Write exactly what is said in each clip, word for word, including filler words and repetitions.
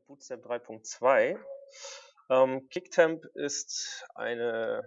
mit Bootstrap drei Punkt zwei. Ähm, Kicktemp ist eine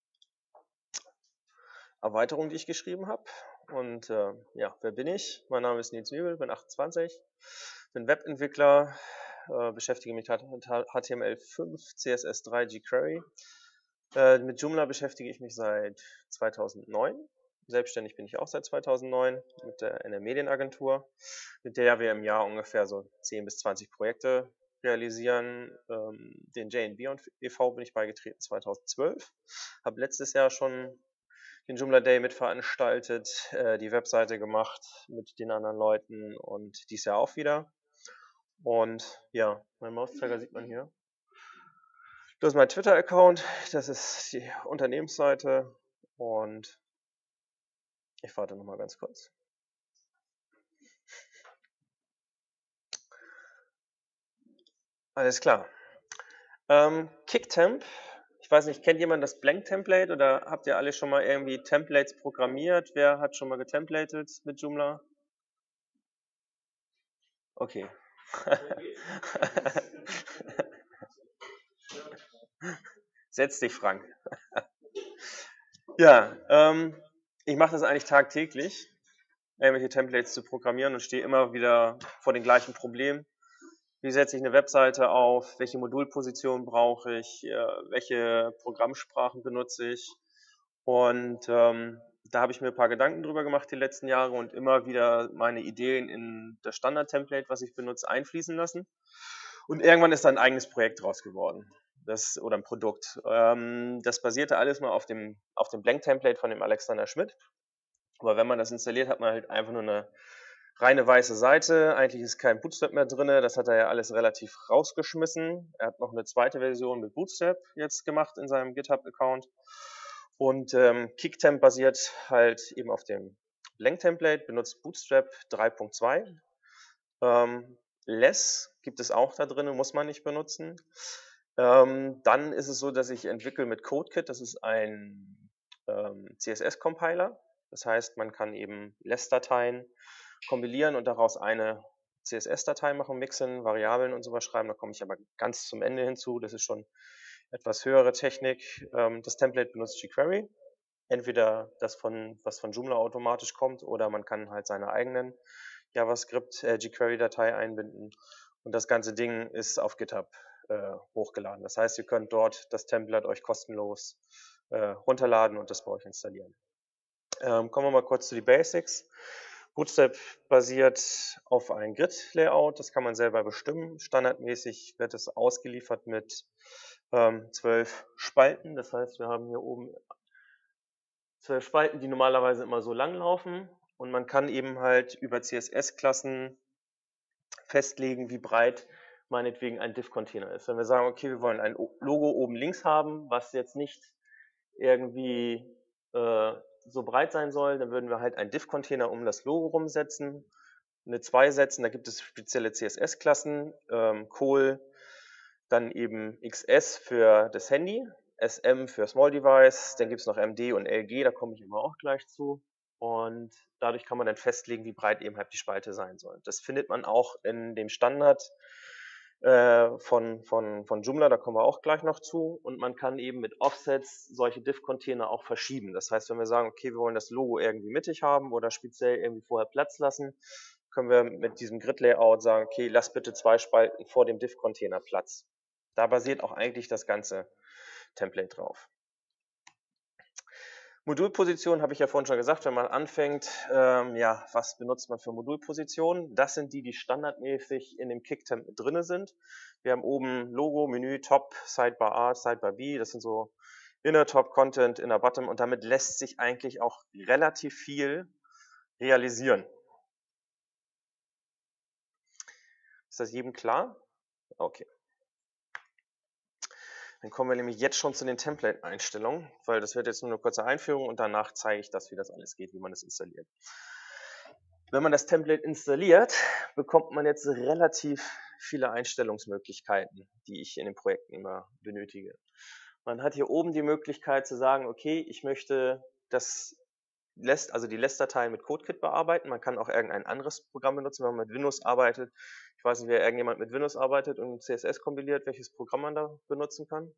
Erweiterung, die ich geschrieben habe. Und äh, ja, wer bin ich? Mein Name ist Nils Nübel, bin achtundzwanzig, bin Webentwickler, äh, beschäftige mich mit H T M L fünf, C S S drei, jQuery. Äh, mit Joomla beschäftige ich mich seit zweitausendneun. Selbstständig bin ich auch seit zweitausendneun mit der N R Medienagentur, mit der wir im Jahr ungefähr so zehn bis zwanzig Projekte realisieren. Ähm, den J and B e V bin ich beigetreten zweitausendzwölf, habe letztes Jahr schon den Joomla Day mitveranstaltet, äh, die Webseite gemacht mit den anderen Leuten und dies Jahr auch wieder. Und ja, mein Mauszeiger sieht man hier. Das ist mein Twitter-Account, das ist die Unternehmensseite und ich warte nochmal ganz kurz. Alles klar. Ähm, Kicktemp, ich weiß nicht, kennt jemand das Blank-Template oder habt ihr alle schon mal irgendwie Templates programmiert? Wer hat schon mal getemplatet mit Joomla? Okay. Setz dich, Frank. Ja, ähm, ich mache das eigentlich tagtäglich, irgendwelche Templates zu programmieren und stehe immer wieder vor den gleichen Problemen. Wie setze ich eine Webseite auf? Welche Modulposition brauche ich? Welche Programmsprachen benutze ich? Und ähm, da habe ich mir ein paar Gedanken drüber gemacht die letzten Jahre und immer wieder meine Ideen in das Standard-Template, was ich benutze, einfließen lassen. Und irgendwann ist da ein eigenes Projekt draus geworden. Das, oder ein Produkt. Ähm, das basierte alles mal auf dem, auf dem Blank-Template von dem Alexander Schmidt. Aber wenn man das installiert, hat man halt einfach nur eine reine weiße Seite. Eigentlich ist kein Bootstrap mehr drin. Das hat er ja alles relativ rausgeschmissen. Er hat noch eine zweite Version mit Bootstrap jetzt gemacht in seinem GitHub-Account. Und ähm, Kicktemp basiert halt eben auf dem Blank-Template, benutzt Bootstrap drei Punkt zwei. Ähm, Less gibt es auch da drin, muss man nicht benutzen. Ähm, dann ist es so, dass ich entwickle mit CodeKit. Das ist ein ähm, C S S-Compiler. Das heißt, man kann eben Less-Dateien kompilieren und daraus eine C S S-Datei machen, mixen, Variablen und sowas schreiben. Da komme ich aber ganz zum Ende hinzu. Das ist schon etwas höhere Technik. Ähm, das Template benutzt jQuery. Entweder das, von, was von Joomla automatisch kommt, oder man kann halt seine eigenen JavaScript äh, jQuery-Datei einbinden. Und das ganze Ding ist auf GitHub äh, hochgeladen. Das heißt, ihr könnt dort das Template euch kostenlos äh, runterladen und das bei euch installieren. Ähm, kommen wir mal kurz zu den Basics. Bootstrap basiert auf ein Grid-Layout, das kann man selber bestimmen. Standardmäßig wird es ausgeliefert mit ähm, zwölf Spalten. Das heißt, wir haben hier oben zwölf Spalten, die normalerweise immer so lang laufen. Und man kann eben halt über C S S-Klassen festlegen, wie breit meinetwegen ein Div-Container ist. Wenn wir sagen, okay, wir wollen ein Logo oben links haben, was jetzt nicht irgendwie äh, so breit sein soll, dann würden wir halt einen Div-Container um das Logo rumsetzen, eine zwei setzen, da gibt es spezielle C S S-Klassen, ähm, Col, dann eben X S für das Handy, S M für Small Device, dann gibt es noch M D und L G, da komme ich immer auch gleich zu. Und dadurch kann man dann festlegen, wie breit eben halt die Spalte sein soll. Das findet man auch in dem Standard äh, von, von, von Joomla, da kommen wir auch gleich noch zu. Und man kann eben mit Offsets solche Div-Container auch verschieben. Das heißt, wenn wir sagen, okay, wir wollen das Logo irgendwie mittig haben oder speziell irgendwie vorher Platz lassen, können wir mit diesem Grid-Layout sagen, okay, lass bitte zwei Spalten vor dem Div-Container Platz. Da basiert auch eigentlich das ganze Template drauf. Modulposition habe ich ja vorhin schon gesagt, wenn man anfängt, ähm, ja, was benutzt man für Modulpositionen? Das sind die, die standardmäßig in dem Kicktemp drinne sind. Wir haben oben Logo, Menü, Top, Sidebar A, Sidebar B, das sind so Inner Top Content, Inner Bottom und damit lässt sich eigentlich auch relativ viel realisieren. Ist das jedem klar? Okay. Dann kommen wir nämlich jetzt schon zu den Template-Einstellungen, weil das wird jetzt nur eine kurze Einführung und danach zeige ich das, wie das alles geht, wie man es installiert. Wenn man das Template installiert, bekommt man jetzt relativ viele Einstellungsmöglichkeiten, die ich in den Projekten immer benötige. Man hat hier oben die Möglichkeit zu sagen, okay, ich möchte das lässt, also die Less-Dateien mit CodeKit bearbeiten. Man kann auch irgendein anderes Programm benutzen, wenn man mit Windows arbeitet. Ich weiß nicht, wer irgendjemand mit Windows arbeitet und C S S kompiliert, welches Programm man da benutzen kann.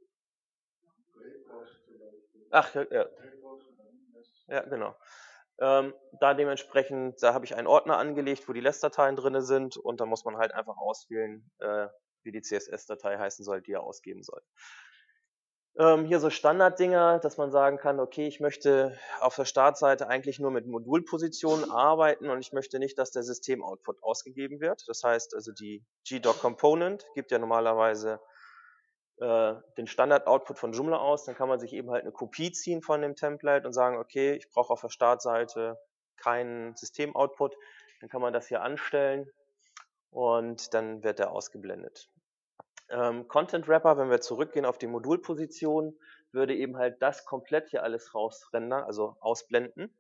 Ach, ja, ja, ja genau. Ähm, da dementsprechend, da habe ich einen Ordner angelegt, wo die Less-Dateien drin sind und da muss man halt einfach auswählen, äh, wie die C S S-Datei heißen soll, die er ausgeben soll. Ähm, hier so Standarddinger, dass man sagen kann, okay, ich möchte auf der Startseite eigentlich nur mit Modulpositionen arbeiten und ich möchte nicht, dass der Systemoutput ausgegeben wird. Das heißt also, die G-Doc-Component gibt ja normalerweise äh, den Standard-Output von Joomla aus. Dann kann man sich eben halt eine Kopie ziehen von dem Template und sagen, okay, ich brauche auf der Startseite keinen Systemoutput. Dann kann man das hier anstellen und dann wird der ausgeblendet. Ähm, Content Wrapper, wenn wir zurückgehen auf die Modulposition, würde eben halt das komplett hier alles rausrendern, also ausblenden.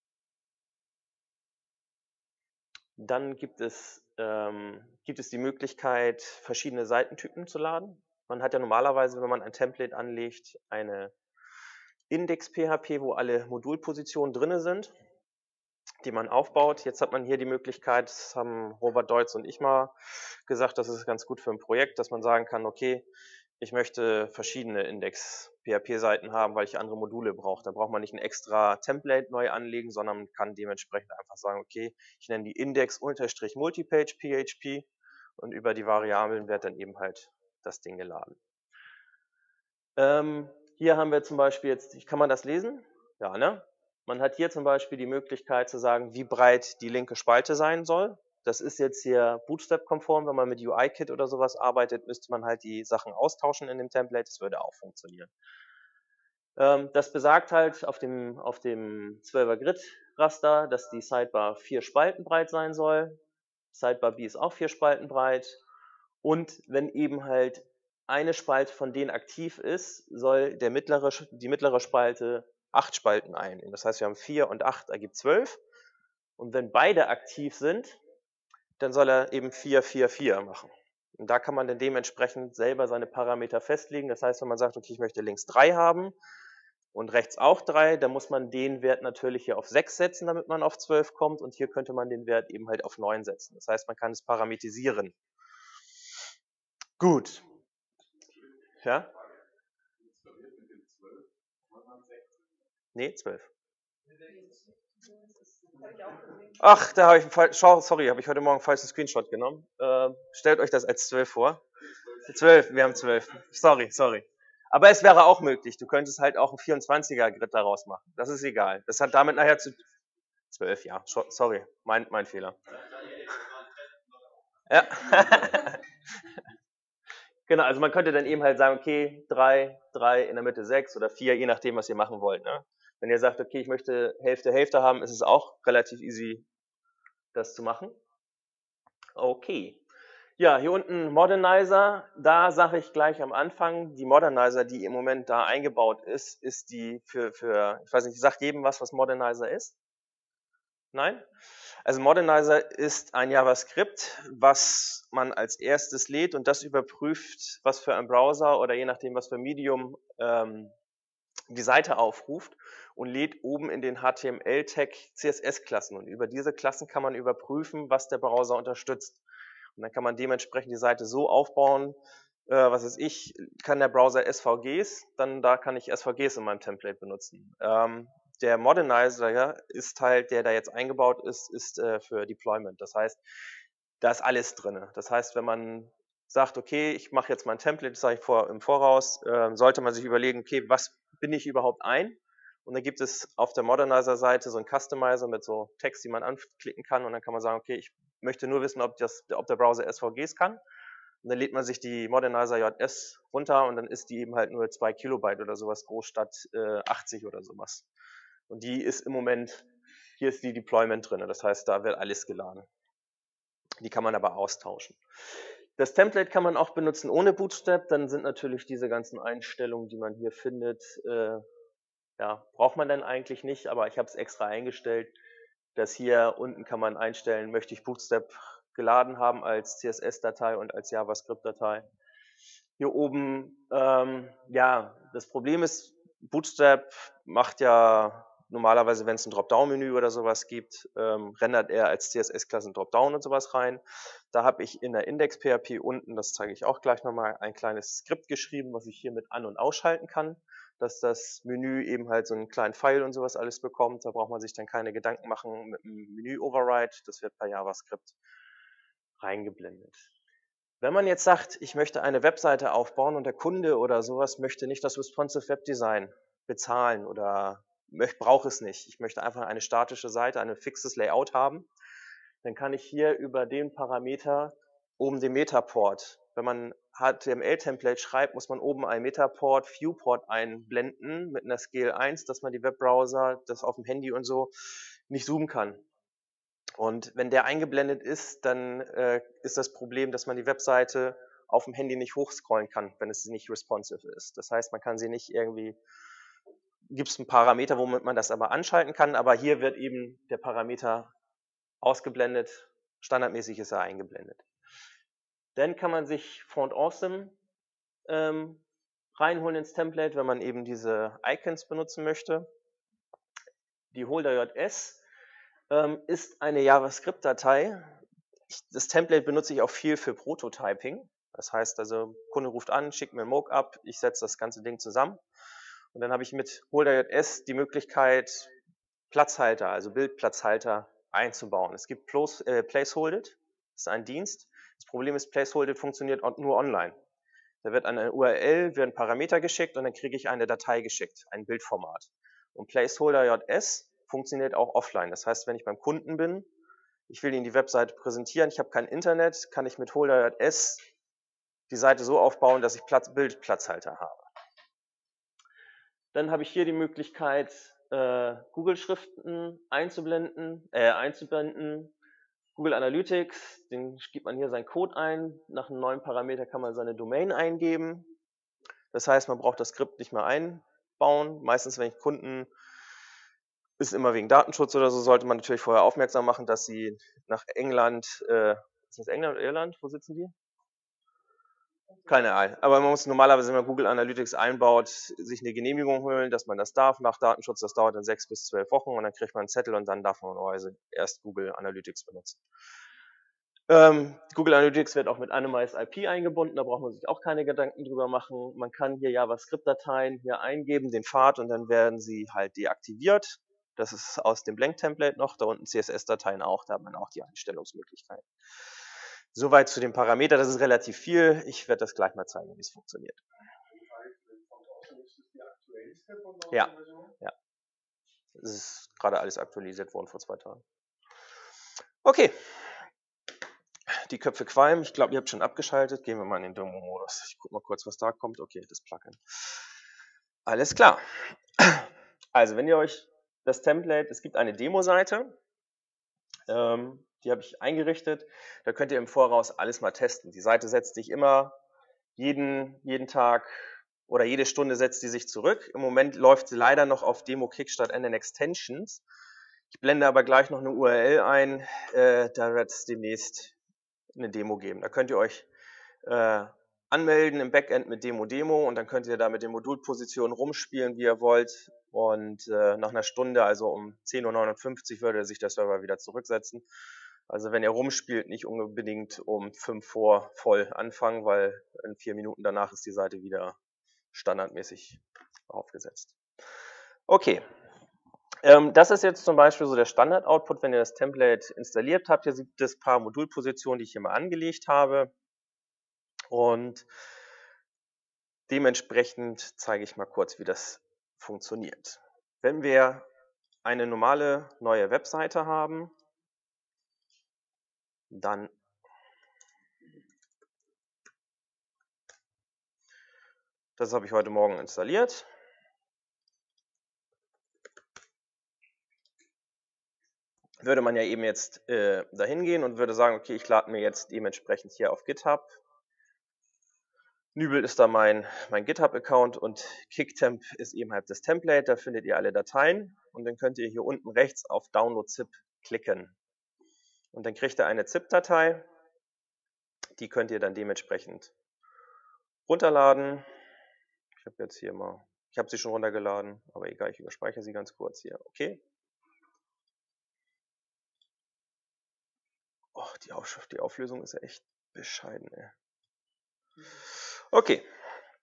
Dann gibt es, ähm, gibt es die Möglichkeit, verschiedene Seitentypen zu laden. Man hat ja normalerweise, wenn man ein Template anlegt, eine Index-P H P, wo alle Modulpositionen drin sind, die man aufbaut. Jetzt hat man hier die Möglichkeit, das haben Robert Deutz und ich mal gesagt, das ist ganz gut für ein Projekt, dass man sagen kann, okay, ich möchte verschiedene Index-P H P-Seiten haben, weil ich andere Module brauche. Da braucht man nicht ein extra Template neu anlegen, sondern kann dementsprechend einfach sagen, okay, ich nenne die Index-Multipage P H P und über die Variablen wird dann eben halt das Ding geladen. Ähm, hier haben wir zum Beispiel jetzt, kann man das lesen? Ja, ne? Man hat hier zum Beispiel die Möglichkeit zu sagen, wie breit die linke Spalte sein soll. Das ist jetzt hier Bootstrap-konform. Wenn man mit U I-Kit oder sowas arbeitet, müsste man halt die Sachen austauschen in dem Template. Das würde auch funktionieren. Ähm, das besagt halt auf dem, auf dem zwölfer Grid-Raster, dass die Sidebar vier Spalten breit sein soll. Sidebar B ist auch vier Spalten breit. Und wenn eben halt eine Spalte von denen aktiv ist, soll der mittlere, die mittlere Spalte acht Spalten einnehmen. Das heißt, wir haben vier und acht ergibt zwölf. Und wenn beide aktiv sind, dann soll er eben vier, vier, vier machen. Und da kann man dann dementsprechend selber seine Parameter festlegen. Das heißt, wenn man sagt, okay, ich möchte links drei haben und rechts auch drei, dann muss man den Wert natürlich hier auf sechs setzen, damit man auf zwölf kommt. Und hier könnte man den Wert eben halt auf neun setzen. Das heißt, man kann es parametrisieren. Gut. Ja? Nee, zwölf. Ach, da habe ich einen Schau, sorry, habe ich heute Morgen einen falschen Screenshot genommen. Äh, stellt euch das als zwölf vor. zwölf, wir haben zwölf. Sorry, sorry. Aber es wäre auch möglich. Du könntest halt auch einen vierundzwanziger Grid daraus machen. Das ist egal. Das hat damit nachher zu... zwölf, ja. Sorry, mein, mein Fehler. Ja. Genau, also man könnte dann eben halt sagen, okay, drei, drei, in der Mitte sechs oder vier, je nachdem, was ihr machen wollt. Ne? Wenn ihr sagt, okay, ich möchte Hälfte, Hälfte haben, ist es auch relativ easy, das zu machen. Okay. Ja, hier unten Modernizer, da sage ich gleich am Anfang, die Modernizer, die im Moment da eingebaut ist, ist die für, für ich weiß nicht, sagt jedem was, was Modernizer ist? Nein? Also Modernizer ist ein JavaScript, was man als erstes lädt und das überprüft, was für ein Browser oder je nachdem, was für Medium ähm, die Seite aufruft und lädt oben in den H T M L-Tag C S S-Klassen. Und über diese Klassen kann man überprüfen, was der Browser unterstützt. Und dann kann man dementsprechend die Seite so aufbauen, äh, was weiß ich, kann der Browser S V Gs, dann da kann ich S V Gs in meinem Template benutzen. Ähm, der Modernizer ja, ist halt, der da jetzt eingebaut ist, ist äh, für Deployment. Das heißt, da ist alles drin. Das heißt, wenn man sagt, okay, ich mache jetzt mein Template, das sage ich vor, im Voraus, äh, sollte man sich überlegen, okay, was bin ich überhaupt ein? Und dann gibt es auf der Modernizer-Seite so einen Customizer mit so Text, die man anklicken kann und dann kann man sagen, okay, ich möchte nur wissen, ob, das, ob der Browser S V Gs kann. Und dann lädt man sich die Modernizer J S runter und dann ist die eben halt nur zwei Kilobyte oder sowas groß statt äh, achtzig oder sowas. Und die ist im Moment, hier ist die Deployment drin, das heißt, da wird alles geladen. Die kann man aber austauschen. Das Template kann man auch benutzen ohne Bootstrap, dann sind natürlich diese ganzen Einstellungen, die man hier findet, äh, ja, braucht man dann eigentlich nicht, aber ich habe es extra eingestellt, dass hier unten kann man einstellen, möchte ich Bootstrap geladen haben als C S S-Datei und als JavaScript-Datei. Hier oben, ähm, ja, das Problem ist, Bootstrap macht ja normalerweise, wenn es ein Dropdown-Menü oder sowas gibt, ähm, rendert er als C S S-Klassen Dropdown und sowas rein. Da habe ich in der Index-P H P unten, das zeige ich auch gleich nochmal, ein kleines Skript geschrieben, was ich hiermit an- und ausschalten kann, dass das Menü eben halt so einen kleinen Pfeil und sowas alles bekommt. Da braucht man sich dann keine Gedanken machen mit einem Menü-Override. Das wird per JavaScript reingeblendet. Wenn man jetzt sagt, ich möchte eine Webseite aufbauen und der Kunde oder sowas möchte nicht das Responsive Web Design bezahlen oder brauche es nicht, ich möchte einfach eine statische Seite, ein fixes Layout haben, dann kann ich hier über den Parameter oben den Metaport, wenn man H T M L-Template schreibt, muss man oben ein Metaport, Viewport einblenden mit einer Scale eins, dass man die Webbrowser, das auf dem Handy und so, nicht zoomen kann. Und wenn der eingeblendet ist, dann äh, ist das Problem, dass man die Webseite auf dem Handy nicht hochscrollen kann, wenn es nicht responsive ist. Das heißt, man kann sie nicht irgendwie, gibt es einen Parameter, womit man das aber anschalten kann, aber hier wird eben der Parameter ausgeblendet, standardmäßig ist er eingeblendet. Dann kann man sich Font Awesome ähm, reinholen ins Template, wenn man eben diese Icons benutzen möchte. Die Holder.js ähm, ist eine JavaScript-Datei. Das Template benutze ich auch viel für Prototyping. Das heißt also, Kunde ruft an, schickt mir ein Mockup, ich setze das ganze Ding zusammen. Und dann habe ich mit Holder.js die Möglichkeit, Platzhalter, also Bildplatzhalter einzubauen. Es gibt äh, Placeholded, das ist ein Dienst. Das Problem ist, Placeholded funktioniert nur online. Da wird an eine U R L, werden Parameter geschickt und dann kriege ich eine Datei geschickt, ein Bildformat. Und Placeholder.js funktioniert auch offline. Das heißt, wenn ich beim Kunden bin, ich will Ihnen die Webseite präsentieren, ich habe kein Internet, kann ich mit Holder.js die Seite so aufbauen, dass ich Platz, Bildplatzhalter habe. Dann habe ich hier die Möglichkeit, äh, Google-Schriften einzublenden, äh, einzublenden. Google Analytics, den gibt man hier seinen Code ein. Nach einem neuen Parameter kann man seine Domain eingeben. Das heißt, man braucht das Skript nicht mehr einbauen. Meistens, wenn ich Kunden, ist immer wegen Datenschutz oder so, sollte man natürlich vorher aufmerksam machen, dass sie nach England, äh, ist das England oder Irland? Wo sitzen die? Keine Ahnung. Aber man muss normalerweise, wenn man Google Analytics einbaut, sich eine Genehmigung holen, dass man das darf nach Datenschutz. Das dauert dann sechs bis zwölf Wochen und dann kriegt man einen Zettel und dann darf man normalerweise erst Google Analytics benutzen. Ähm, Google Analytics wird auch mit Anonymized I P eingebunden, da braucht man sich auch keine Gedanken drüber machen. Man kann hier JavaScript-Dateien hier eingeben, den Pfad, und dann werden sie halt deaktiviert. Das ist aus dem Blank-Template noch, da unten C S S-Dateien auch, da hat man auch die Einstellungsmöglichkeiten. Soweit zu dem Parameter, das ist relativ viel. Ich werde das gleich mal zeigen, wie es funktioniert. Ja, ja. Das ist gerade alles aktualisiert worden vor zwei Tagen. Okay. Die Köpfe qualmen. Ich glaube, ihr habt schon abgeschaltet. Gehen wir mal in den Demo-Modus. Ich gucke mal kurz, was da kommt. Okay, das Plugin. Alles klar. Also, wenn ihr euch das Template, es gibt eine Demo-Seite, ähm, die habe ich eingerichtet. Da könnt ihr im Voraus alles mal testen. Die Seite setzt sich immer jeden, jeden Tag oder jede Stunde setzt sie sich zurück. Im Moment läuft sie leider noch auf Demo Kickstart N N Extensions. Ich blende aber gleich noch eine U R L ein. Äh, da wird es demnächst eine Demo geben. Da könnt ihr euch äh, anmelden im Backend mit Demo Demo und dann könnt ihr da mit den Modulpositionen rumspielen, wie ihr wollt. Und äh, nach einer Stunde, also um zehn Uhr neunundfünfzig, würde sich der Server wieder zurücksetzen. Also wenn ihr rumspielt, nicht unbedingt um fünf vor voll anfangen, weil in vier Minuten danach ist die Seite wieder standardmäßig aufgesetzt. Okay. Ähm, das ist jetzt zum Beispiel so der Standard-Output, wenn ihr das Template installiert habt. Hier gibt es ein paar Modulpositionen, die ich hier mal angelegt habe. Und dementsprechend zeige ich mal kurz, wie das funktioniert. Wenn wir eine normale neue Webseite haben, dann das habe ich heute Morgen installiert. Würde man ja eben jetzt äh, dahin gehen und würde sagen, okay, ich lade mir jetzt dementsprechend hier auf GitHub. Nübel ist da mein, mein GitHub-Account und Kicktemp ist eben halt das Template. Da findet ihr alle Dateien und dann könnt ihr hier unten rechts auf Download Zip klicken. Und dann kriegt ihr eine Zip-Datei. Die könnt ihr dann dementsprechend runterladen. Ich habe jetzt hier mal Ich habe sie schon runtergeladen, aber egal, ich überspeichere sie ganz kurz hier. Okay. Oh, die Aufschrift, die Auflösung ist ja echt bescheiden, ey. Okay.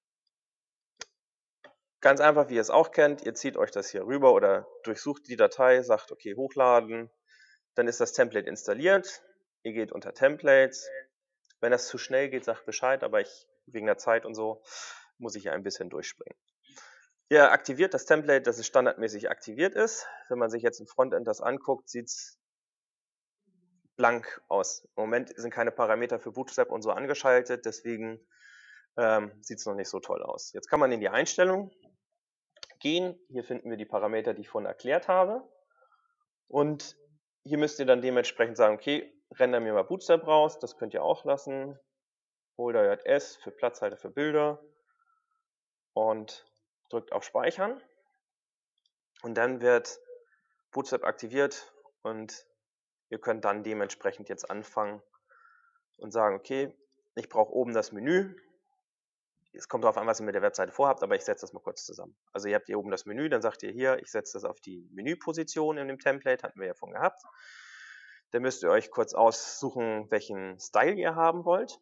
Ganz einfach, wie ihr es auch kennt, ihr zieht euch das hier rüber oder durchsucht die Datei, sagt, okay, hochladen, dann ist das Template installiert, ihr geht unter Templates. Wenn das zu schnell geht, sagt Bescheid, aber ich, wegen der Zeit und so, muss ich ja ein bisschen durchspringen. Ihr aktiviert das Template, dass es standardmäßig aktiviert ist. Wenn man sich jetzt im Frontend das anguckt, sieht es blank aus. Im Moment sind keine Parameter für Bootstrap und so angeschaltet, deswegen ähm, sieht es noch nicht so toll aus. Jetzt kann man in die Einstellung gehen. Hier finden wir die Parameter, die ich vorhin erklärt habe. Und hier müsst ihr dann dementsprechend sagen, okay, render mir mal Bootstrap raus, das könnt ihr auch lassen. Folder.js für Platzhalter für Bilder und drückt auf Speichern. Und dann wird Bootstrap aktiviert und ihr könnt dann dementsprechend jetzt anfangen und sagen, okay, ich brauche oben das Menü. Es kommt darauf an, was ihr mit der Webseite vorhabt, aber ich setze das mal kurz zusammen. Also ihr habt hier oben das Menü, dann sagt ihr hier, ich setze das auf die Menüposition in dem Template, hatten wir ja von gehabt. Dann müsst ihr euch kurz aussuchen, welchen Style ihr haben wollt.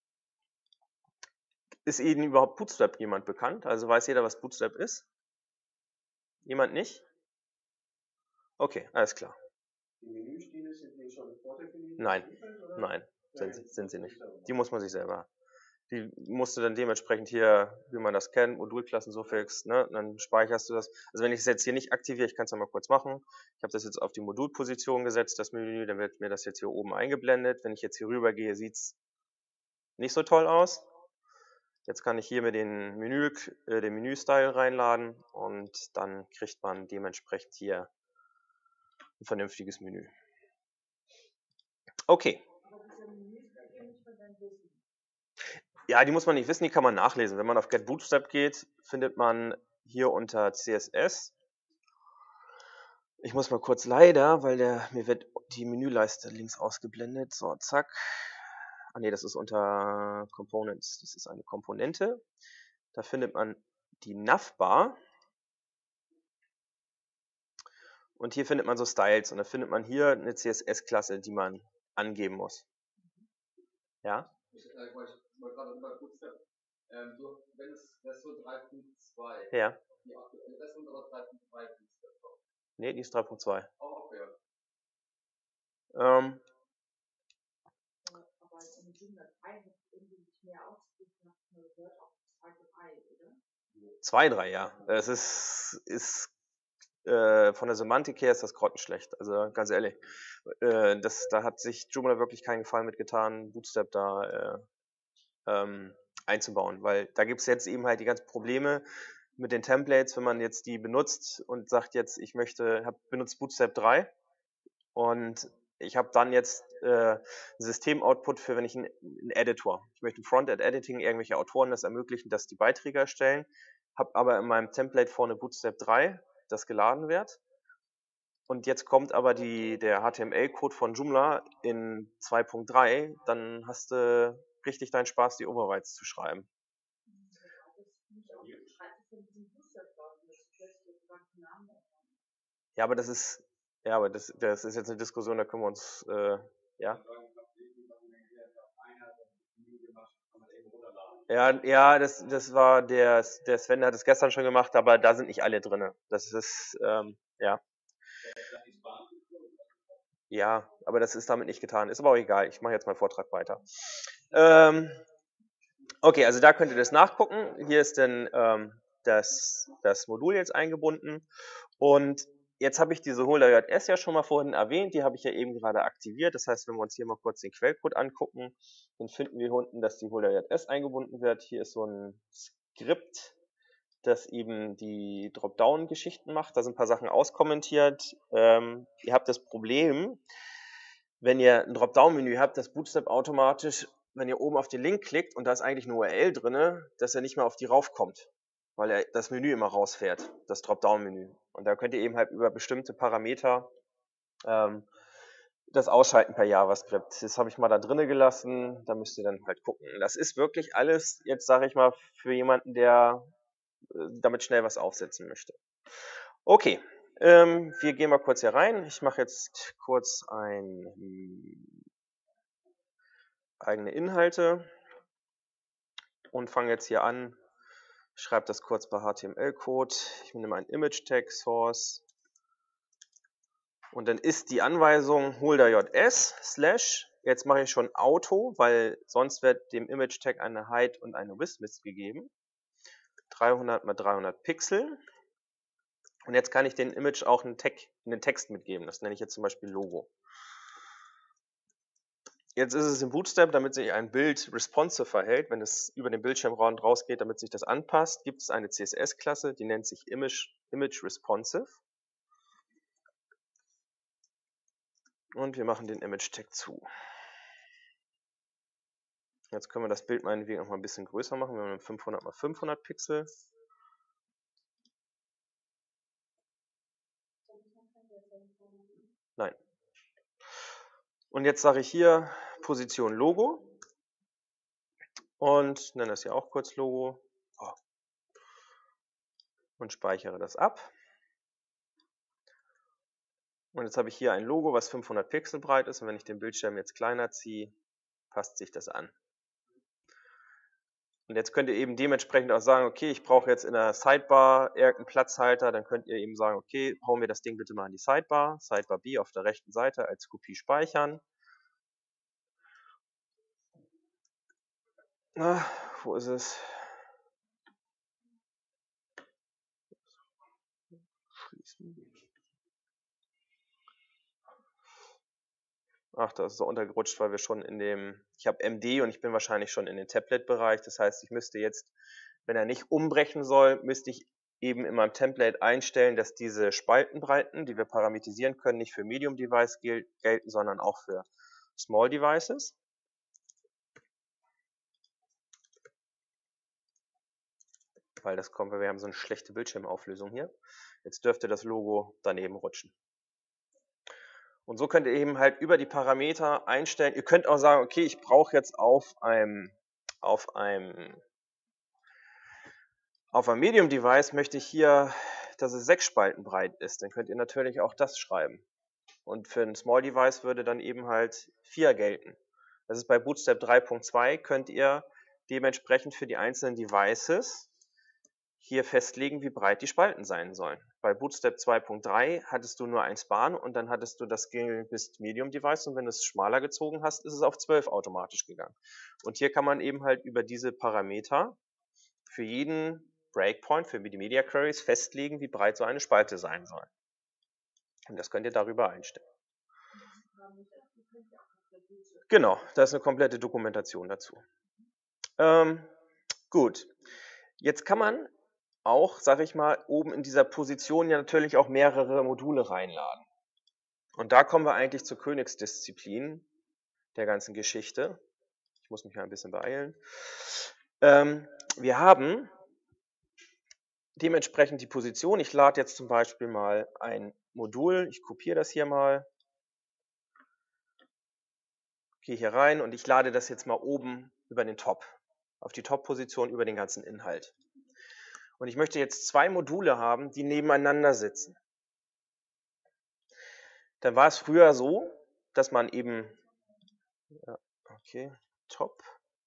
Ist Ihnen überhaupt Bootstrap jemand bekannt? Also weiß jeder, was Bootstrap ist? Jemand nicht? Okay, alles klar. Die Menüstile sind die schon vordekliniert? Nein, nein, sind, sie- sind sie nicht. Die muss man sich selber. Die musst du dann dementsprechend hier, wie man das kennt, Modulklassen-Suffix, ne, dann speicherst du das. Also wenn ich es jetzt hier nicht aktiviere, ich kann es ja mal kurz machen. Ich habe das jetzt auf die Modulposition gesetzt, das Menü, dann wird mir das jetzt hier oben eingeblendet. Wenn ich jetzt hier rüber gehe, sieht es nicht so toll aus. Jetzt kann ich hier mit den Menü, äh, den Menü-Style reinladen und dann kriegt man dementsprechend hier ein vernünftiges Menü. Okay. Ja, die muss man nicht wissen, die kann man nachlesen. Wenn man auf Get Bootstrap geht, findet man hier unter C S S. Ich muss mal kurz leider, weil der, mir wird die Menüleiste links ausgeblendet. So, zack. Ah ne, das ist unter Components. Das ist eine Komponente. Da findet man die Navbar. Und hier findet man so Styles. Und da findet man hier eine C S S-Klasse, die man angeben muss. Ja? Ich äh, wollte gerade über Bootstrap. Ähm, so, wenn es Version drei Punkt zwei, Ja. die aktuelle Version oder drei Punkt zwei Bootstrap drauf? Ne, die ist drei Punkt zwei. Auch okay. Ähm, Aber in Joomla drei hat irgendwie nicht mehr ausgesucht nach Word auf zwei Punkt drei, oder? zwei Punkt drei, ja. Es ist, ist äh, von der Semantik her ist das grottenschlecht. Also ganz ehrlich, äh, das, da hat sich Joomla wirklich keinen Gefallen mitgetan, Bootstrap da äh, ähm, einzubauen, weil da gibt es jetzt eben halt die ganzen Probleme mit den Templates, wenn man jetzt die benutzt und sagt jetzt, ich möchte, hab benutzt Bootstrap drei und ich habe dann jetzt äh, ein Systemoutput für, wenn ich einen, einen Editor, ich möchte im Frontend-Editing irgendwelche Autoren das ermöglichen, dass die Beiträge erstellen, habe aber in meinem Template vorne Bootstrap drei, das geladen wird. Und jetzt kommt aber die, der H T M L-Code von Joomla in zwei Punkt drei, dann hast du richtig deinen Spaß, die Overrides zu schreiben. Ja, aber das ist, ja, aber das, das ist jetzt eine Diskussion, da können wir uns, äh, ja. Ja, ja, das, das war der, der Sven hat es gestern schon gemacht, aber da sind nicht alle drin. Das ist, ähm, ja. Ja, aber das ist damit nicht getan. Ist aber auch egal. Ich mache jetzt meinen Vortrag weiter. Ähm, okay, also da könnt ihr das nachgucken. Hier ist dann ähm, das, das Modul jetzt eingebunden. Und jetzt habe ich diese Folder.js ja schon mal vorhin erwähnt. Die habe ich ja eben gerade aktiviert. Das heißt, wenn wir uns hier mal kurz den Quellcode angucken, dann finden wir hier unten, dass die Folder.js eingebunden wird. Hier ist so ein Skript, das eben die Dropdown-Geschichten macht. Da sind ein paar Sachen auskommentiert. Ähm, ihr habt das Problem, wenn ihr ein Dropdown-Menü habt, das Bootstrap automatisch, wenn ihr oben auf den Link klickt und da ist eigentlich eine U R L drin, dass er nicht mehr auf die raufkommt, weil er das Menü immer rausfährt, das Dropdown-Menü. Und da könnt ihr eben halt über bestimmte Parameter ähm, das ausschalten per JavaScript. Das habe ich mal da drinnen gelassen, da müsst ihr dann halt gucken. Das ist wirklich alles, jetzt sage ich mal, für jemanden, der damit schnell was aufsetzen möchte. Okay, ähm, wir gehen mal kurz hier rein. Ich mache jetzt kurz ein hm, eigene Inhalte und fange jetzt hier an. Ich schreibe das kurz bei H T M L-Code. Ich nehme einen Image-Tag Source. Und dann ist die Anweisung holder.js slash, jetzt mache ich schon Auto, weil sonst wird dem Image-Tag eine Height und eine Width mitgegeben. dreihundert mal dreihundert Pixel. Und jetzt kann ich den Image auch einen, Tag, einen Text mitgeben. Das nenne ich jetzt zum Beispiel Logo. Jetzt ist es im Bootstrap, damit sich ein Bild responsive verhält, wenn es über den Bildschirmrand rausgeht, damit sich das anpasst, gibt es eine C S S-Klasse, die nennt sich Image, Image Responsive. Und wir machen den Image-Tag zu. Jetzt können wir das Bild meinetwegen noch mal ein bisschen größer machen. Wir haben fünfhundert mal fünfhundert Pixel. Nein. Und jetzt sage ich hier Position Logo und nenne das hier auch kurz Logo und speichere das ab. Und jetzt habe ich hier ein Logo, was fünfhundert Pixel breit ist, und wenn ich den Bildschirm jetzt kleiner ziehe, passt sich das an. Und jetzt könnt ihr eben dementsprechend auch sagen, okay, ich brauche jetzt in der Sidebar irgendeinen Platzhalter, dann könnt ihr eben sagen, okay, hauen wir das Ding bitte mal in die Sidebar, Sidebar B auf der rechten Seite als Kopie speichern. Na, wo ist es? Schließen. Ach, da ist es untergerutscht, weil wir schon in dem, ich habe M D und ich bin wahrscheinlich schon in den Tablet-Bereich. Das heißt, ich müsste jetzt, wenn er nicht umbrechen soll, müsste ich eben in meinem Template einstellen, dass diese Spaltenbreiten, die wir parametrisieren können, nicht für Medium Device gel gelten, sondern auch für Small Devices. Weil das kommt, weil wir haben so eine schlechte Bildschirmauflösung hier. Jetzt dürfte das Logo daneben rutschen. Und so könnt ihr eben halt über die Parameter einstellen. Ihr könnt auch sagen, okay, ich brauche jetzt auf einem, auf einem, auf einem Medium Device möchte ich hier, dass es sechs Spalten breit ist. Dann könnt ihr natürlich auch das schreiben. Und für ein Small Device würde dann eben halt vier gelten. Das ist bei Bootstrap drei Punkt zwei, könnt ihr dementsprechend für die einzelnen Devices hier festlegen, wie breit die Spalten sein sollen. Bei Bootstrap zwei Punkt drei hattest du nur ein Span und dann hattest du das ging bis Medium Device und wenn du es schmaler gezogen hast, ist es auf zwölf automatisch gegangen. Und hier kann man eben halt über diese Parameter für jeden Breakpoint, für die Media Queries festlegen, wie breit so eine Spalte sein soll. Und das könnt ihr darüber einstellen. Genau, da ist eine komplette Dokumentation dazu. Ähm, gut, jetzt kann man auch, sage ich mal, oben in dieser Position ja natürlich auch mehrere Module reinladen. Und da kommen wir eigentlich zur Königsdisziplin der ganzen Geschichte. Ich muss mich mal ein bisschen beeilen. Ähm, wir haben dementsprechend die Position. Ich lade jetzt zum Beispiel mal ein Modul. Ich kopiere das hier mal. Gehe hier rein und ich lade das jetzt mal oben über den Top. Auf die Top-Position über den ganzen Inhalt. Und ich möchte jetzt zwei Module haben, die nebeneinander sitzen. Dann war es früher so, dass man eben, ja, okay, Top.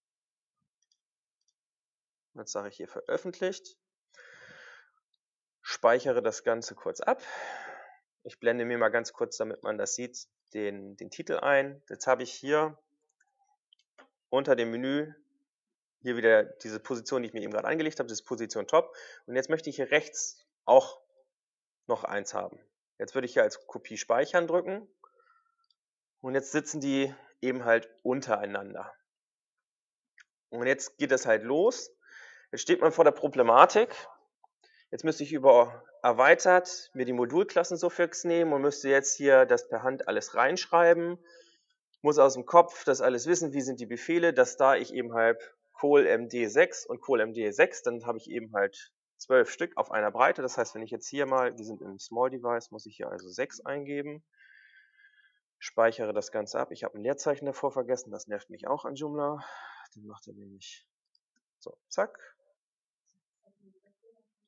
Jetzt sage ich hier veröffentlicht. Speichere das Ganze kurz ab. Ich blende mir mal ganz kurz, damit man das sieht, den, den Titel ein. Jetzt habe ich hier unter dem Menü hier wieder diese Position, die ich mir eben gerade angelegt habe, das ist Position Top. Und jetzt möchte ich hier rechts auch noch eins haben. Jetzt würde ich hier als Kopie speichern drücken. Und jetzt sitzen die eben halt untereinander. Und jetzt geht es halt los. Jetzt steht man vor der Problematik. Jetzt müsste ich über erweitert mir die Modulklassen-Suffix nehmen und müsste jetzt hier das per Hand alles reinschreiben. Muss aus dem Kopf das alles wissen, wie sind die Befehle, dass da ich eben halt col M D sechs und col M D sechs, dann habe ich eben halt zwölf Stück auf einer Breite. Das heißt, wenn ich jetzt hier mal, wir sind im Small Device, muss ich hier also sechs eingeben. Speichere das Ganze ab. Ich habe ein Leerzeichen davor vergessen, das nervt mich auch an Joomla. Dann macht er nämlich so, zack.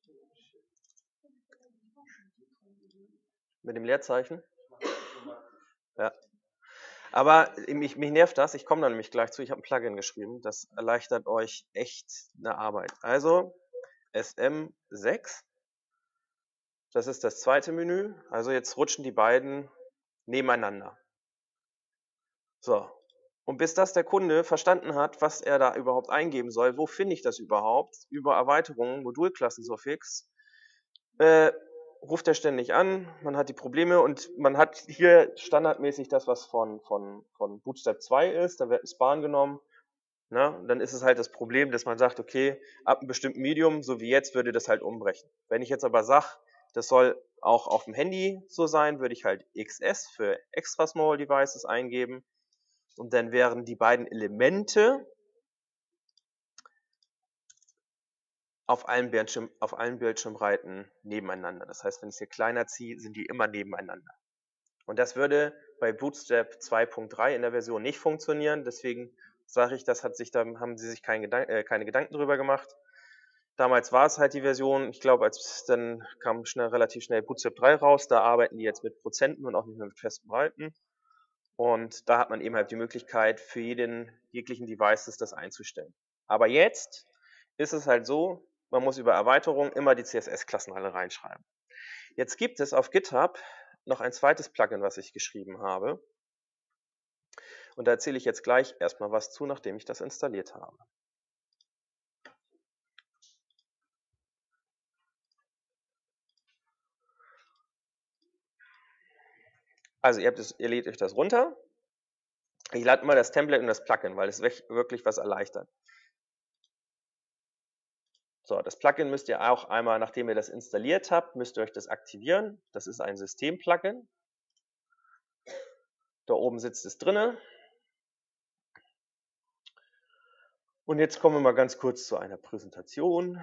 Mit dem Leerzeichen? Ja. Aber mich, mich nervt das, ich komme da nämlich gleich zu, ich habe ein Plugin geschrieben, das erleichtert euch echt eine Arbeit. Also S M sechs, das ist das zweite Menü, also jetzt rutschen die beiden nebeneinander. So, und bis das der Kunde verstanden hat, was er da überhaupt eingeben soll, wo finde ich das überhaupt, über Erweiterungen, Modulklassensuffix, äh, ruft er ständig an, man hat die Probleme und man hat hier standardmäßig das, was von, von, von Bootstrap zwei ist, da wird ein Span genommen, ne? Dann ist es halt das Problem, dass man sagt, okay, ab einem bestimmten Medium, so wie jetzt, würde das halt umbrechen. Wenn ich jetzt aber sage, das soll auch auf dem Handy so sein, würde ich halt X S für Extra Small Devices eingeben und dann wären die beiden Elemente auf allen, Bildschirm, auf allen Bildschirmbreiten nebeneinander. Das heißt, wenn ich es hier kleiner ziehe, sind die immer nebeneinander. Und das würde bei Bootstrap zwei Punkt drei in der Version nicht funktionieren. Deswegen sage ich, das hat sich, da haben sie sich kein Gedank, äh, keine Gedanken drüber gemacht. Damals war es halt die Version, ich glaube, als dann kam schnell, relativ schnell Bootstrap drei raus, da arbeiten die jetzt mit Prozenten und auch nicht mehr mit festen Breiten. Und da hat man eben halt die Möglichkeit, für jeden jeglichen Devices das einzustellen. Aber jetzt ist es halt so, man muss über Erweiterung immer die C S S-Klassen alle reinschreiben. Jetzt gibt es auf GitHub noch ein zweites Plugin, was ich geschrieben habe. Und da erzähle ich jetzt gleich erstmal was zu, nachdem ich das installiert habe. Also ihr, habt es, ihr lädt euch das runter. Ich lade immer das Template und das Plugin, weil es wirklich was erleichtert. So, das Plugin müsst ihr auch einmal, nachdem ihr das installiert habt, müsst ihr euch das aktivieren. Das ist ein System-Plugin. Da oben sitzt es drinne. Und jetzt kommen wir mal ganz kurz zu einer Präsentation.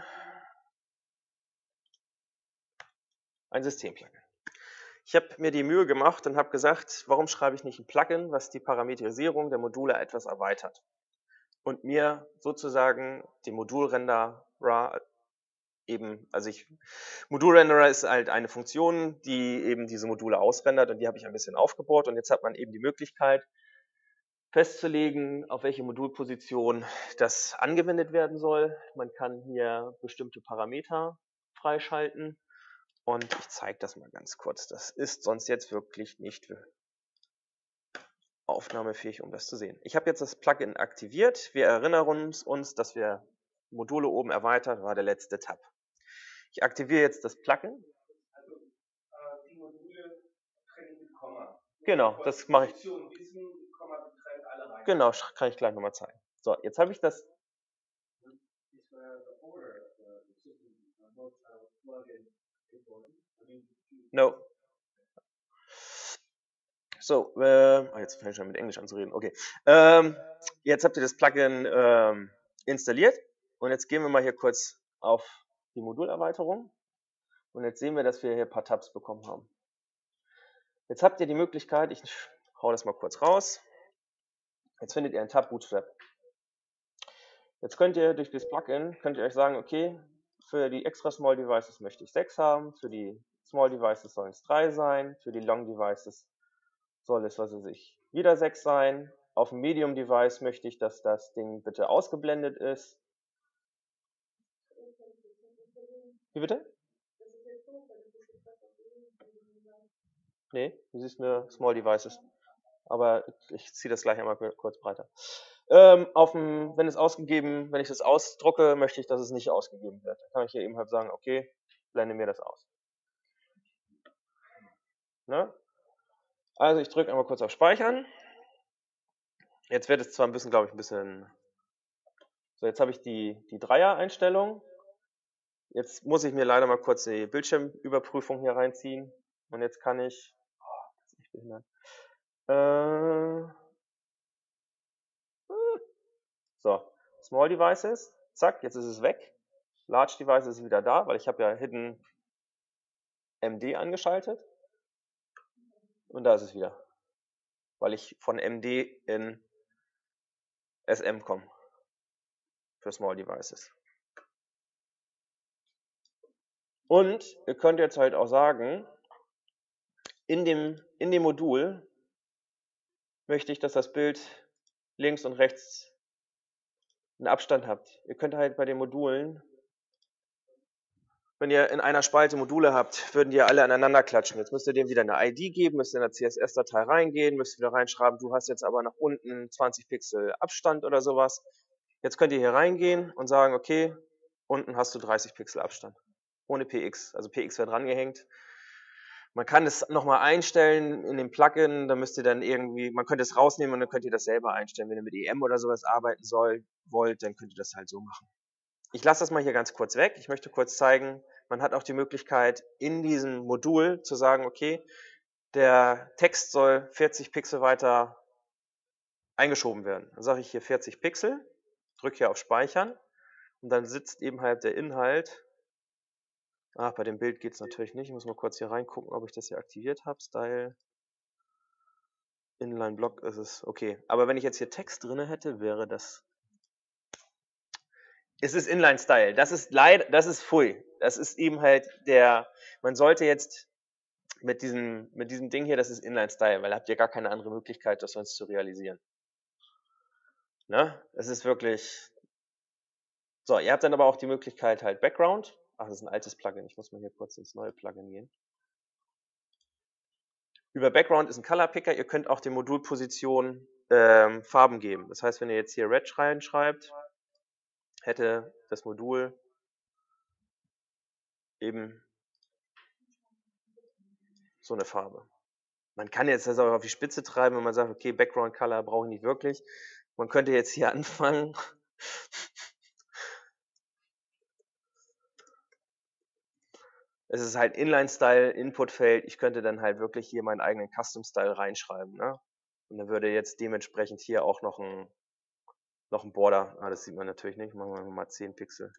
Ein System-Plugin. Ich habe mir die Mühe gemacht und habe gesagt, warum schreibe ich nicht ein Plugin, was die Parametrisierung der Module etwas erweitert und mir sozusagen den Modulrenderer eben, also ich, Modulrenderer ist halt eine Funktion, die eben diese Module ausrendert und die habe ich ein bisschen aufgebohrt und jetzt hat man eben die Möglichkeit festzulegen, auf welche Modulposition das angewendet werden soll. Man kann hier bestimmte Parameter freischalten. Und ich zeige das mal ganz kurz. Das ist sonst jetzt wirklich nicht aufnahmefähig, um das zu sehen. Ich habe jetzt das Plugin aktiviert. Wir erinnern uns, uns, dass wir Module oben erweitert, war der letzte Tab. Ich aktiviere jetzt das Plugin. Also äh, die Module trennen mit Komma. Genau, das mache ich. Wissen, Komma getrennt alle rein. Genau, kann ich gleich nochmal zeigen. So, jetzt habe ich das. No. So, äh, oh, jetzt fange ich schon mit Englisch an zu reden. Okay. Ähm, jetzt habt ihr das Plugin ähm, installiert und jetzt gehen wir mal hier kurz auf die Modulerweiterung und jetzt sehen wir, dass wir hier ein paar Tabs bekommen haben. Jetzt habt ihr die Möglichkeit, ich hau das mal kurz raus. Jetzt findet ihr einen Tab Bootstrap. Jetzt könnt ihr durch das Plugin, könnt ihr euch sagen, okay, für die extra Small Devices möchte ich sechs haben, für die Small Devices sollen es drei sein, für die Long Devices soll es, was weiß ich, wieder sechs sein. Auf dem Medium Device möchte ich, dass das Ding bitte ausgeblendet ist. Wie bitte? Nee, du siehst nur Small Devices. Aber ich ziehe das gleich einmal kurz breiter. Ähm, auf dem, wenn es ausgegeben, wenn ich das ausdrucke, möchte ich, dass es nicht ausgegeben wird. Dann kann ich hier eben halt sagen, okay, blende mir das aus. Ne? Also ich drücke einmal kurz auf Speichern. Jetzt wird es zwar ein bisschen, glaube ich, ein bisschen. So, jetzt habe ich die, die Dreier-Einstellung. Jetzt muss ich mir leider mal kurz die Bildschirmüberprüfung hier reinziehen. Und jetzt kann ich. Oh, das ist echt behindert. Äh, so, Small Devices. Zack, jetzt ist es weg. Large Devices ist wieder da, weil ich habe ja Hidden M D angeschaltet. Und da ist es wieder. Weil ich von M D in S M komme. Für Small Devices. Und ihr könnt jetzt halt auch sagen, in dem, in dem Modul möchte ich, dass das Bild links und rechts einen Abstand habt. Ihr könnt halt bei den Modulen, wenn ihr in einer Spalte Module habt, würden die ja alle aneinander klatschen. Jetzt müsst ihr dem wieder eine I D geben, müsst in der C S S-Datei reingehen, müsst wieder reinschreiben, du hast jetzt aber nach unten zwanzig Pixel Abstand oder sowas. Jetzt könnt ihr hier reingehen und sagen, okay, unten hast du dreißig Pixel Abstand. Ohne P X. Also P X wird drangehängt. Man kann es nochmal einstellen in dem Plugin, da müsst ihr dann irgendwie, man könnte es rausnehmen und dann könnt ihr das selber einstellen. Wenn ihr mit E M oder sowas arbeiten soll, wollt, dann könnt ihr das halt so machen. Ich lasse das mal hier ganz kurz weg. Ich möchte kurz zeigen, man hat auch die Möglichkeit, in diesem Modul zu sagen, okay, der Text soll vierzig Pixel weiter eingeschoben werden. Dann sage ich hier vierzig Pixel, drücke hier auf Speichern und dann sitzt eben halt der Inhalt. Ach, bei dem Bild geht es natürlich nicht. Ich muss mal kurz hier reingucken, ob ich das hier aktiviert habe. Style, Inline Block ist es. Okay, aber wenn ich jetzt hier Text drin hätte, wäre das... Es ist Inline Style. Das ist leider, das ist pfui. Das ist eben halt der... Man sollte jetzt mit diesem, mit diesem Ding hier, das ist Inline Style, weil da habt ihr gar keine andere Möglichkeit, das sonst zu realisieren. Ne? Es ist wirklich... So, ihr habt dann aber auch die Möglichkeit halt Background. Ach, das ist ein altes Plugin. Ich muss mal hier kurz ins neue Plugin gehen. Über Background ist ein Color Picker. Ihr könnt auch den Modulposition ähm, Farben geben. Das heißt, wenn ihr jetzt hier Red reinschreibt, hätte das Modul eben so eine Farbe. Man kann jetzt das auch auf die Spitze treiben, wenn man sagt, okay, Background Color brauche ich nicht wirklich. Man könnte jetzt hier anfangen. Es ist halt Inline-Style, Input-Feld. Ich könnte dann halt wirklich hier meinen eigenen Custom-Style reinschreiben. Ne? Und dann würde jetzt dementsprechend hier auch noch ein, noch ein Border, ah, das sieht man natürlich nicht, machen wir mal zehn Pixel.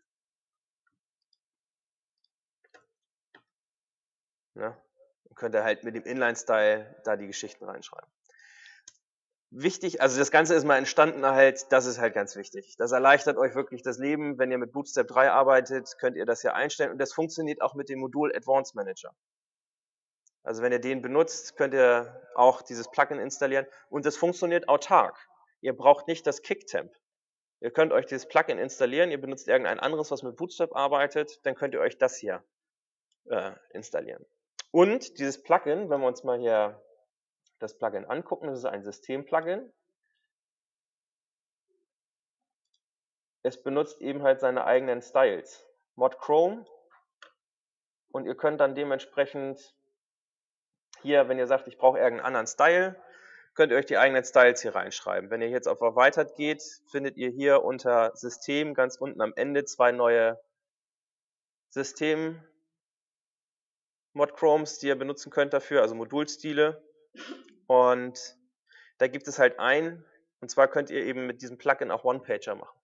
Ne? Und könnte halt mit dem Inline-Style da die Geschichten reinschreiben. Wichtig, also das Ganze ist mal entstanden halt, das ist halt ganz wichtig. Das erleichtert euch wirklich das Leben. Wenn ihr mit Bootstrap drei arbeitet, könnt ihr das hier einstellen und das funktioniert auch mit dem Modul Advanced Manager. Also wenn ihr den benutzt, könnt ihr auch dieses Plugin installieren und das funktioniert autark. Ihr braucht nicht das Kicktemp. Ihr könnt euch dieses Plugin installieren, ihr benutzt irgendein anderes, was mit Bootstrap arbeitet, dann könnt ihr euch das hier äh, installieren. Und dieses Plugin, wenn wir uns mal hier das Plugin angucken, das ist ein System-Plugin. Es benutzt eben halt seine eigenen Styles. Mod Chrome. Und ihr könnt dann dementsprechend hier, wenn ihr sagt, ich brauche irgendeinen anderen Style, könnt ihr euch die eigenen Styles hier reinschreiben. Wenn ihr jetzt auf Erweitert geht, findet ihr hier unter System ganz unten am Ende zwei neue System Mod Chromes, die ihr benutzen könnt dafür, also Modulstile. Und da gibt es halt einen, und zwar könnt ihr eben mit diesem Plugin auch One-Pager machen.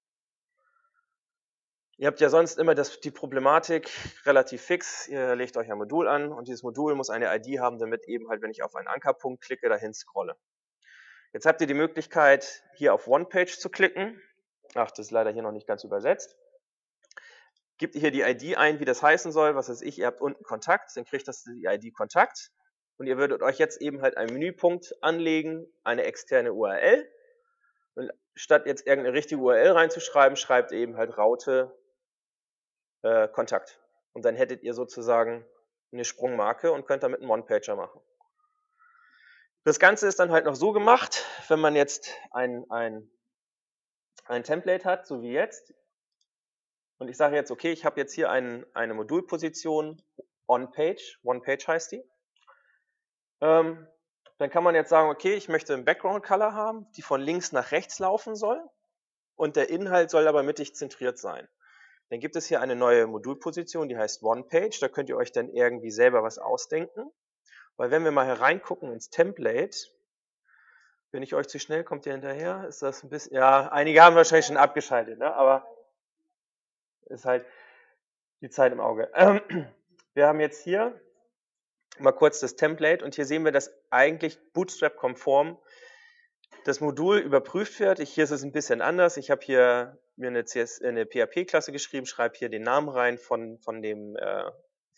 Ihr habt ja sonst immer das, die Problematik relativ fix, ihr legt euch ein Modul an und dieses Modul muss eine I D haben, damit eben halt, wenn ich auf einen Ankerpunkt klicke, dahin scrolle. Jetzt habt ihr die Möglichkeit, hier auf One-Page zu klicken. Ach, das ist leider hier noch nicht ganz übersetzt. Gebt ihr hier die I D ein, wie das heißen soll, was weiß ich, ihr habt unten Kontakt, dann kriegt das die I D Kontakt. Und ihr würdet euch jetzt eben halt einen Menüpunkt anlegen, eine externe U R L. Und statt jetzt irgendeine richtige U R L reinzuschreiben, schreibt ihr eben halt Raute äh, Kontakt. Und dann hättet ihr sozusagen eine Sprungmarke und könnt damit einen One-Pager machen. Das Ganze ist dann halt noch so gemacht, wenn man jetzt ein, ein, ein Template hat, so wie jetzt. Und ich sage jetzt, okay, ich habe jetzt hier ein, eine Modulposition On-Page, One-Page heißt die. Ähm, dann kann man jetzt sagen, okay, ich möchte einen Background-Color haben, die von links nach rechts laufen soll. Und der Inhalt soll aber mittig zentriert sein. Dann gibt es hier eine neue Modulposition, die heißt One-Page. Da könnt ihr euch dann irgendwie selber was ausdenken. Weil wenn wir mal hereingucken ins Template, bin ich euch zu schnell, kommt ihr hinterher? Ist das ein bisschen, ja, einige haben wahrscheinlich schon abgeschaltet, ne? Aber ist halt die Zeit im Auge. Ähm, wir haben jetzt hier mal kurz das Template und hier sehen wir, dass eigentlich Bootstrap-konform das Modul überprüft wird. Ich, hier ist es ein bisschen anders. Ich habe hier mir eine, C S, eine P H P-Klasse geschrieben, schreibe hier den Namen rein von, von, dem, äh,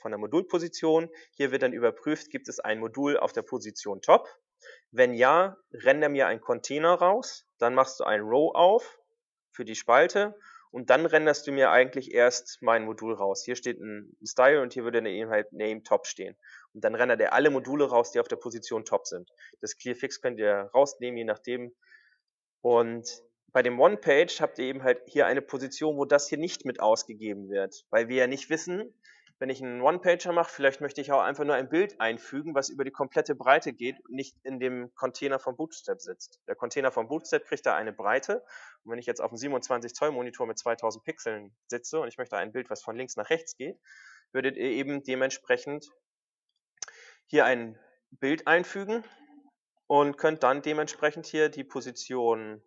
von der Modulposition. Hier wird dann überprüft, gibt es ein Modul auf der Position Top. Wenn ja, render mir einen Container raus, dann machst du ein Row auf für die Spalte und dann renderst du mir eigentlich erst mein Modul raus. Hier steht ein Style und hier würde eben halt Name Top stehen. Und dann rendert er alle Module raus, die auf der Position Top sind. Das Clearfix könnt ihr rausnehmen, je nachdem. Und bei dem One-Page habt ihr eben halt hier eine Position, wo das hier nicht mit ausgegeben wird, weil wir ja nicht wissen, wenn ich einen One-Pager mache, vielleicht möchte ich auch einfach nur ein Bild einfügen, was über die komplette Breite geht und nicht in dem Container vom Bootstrap sitzt. Der Container vom Bootstrap kriegt da eine Breite und wenn ich jetzt auf einem siebenundzwanzig Zoll Monitor mit zweitausend Pixeln sitze und ich möchte ein Bild, was von links nach rechts geht, würdet ihr eben dementsprechend hier ein Bild einfügen und könnt dann dementsprechend hier die Position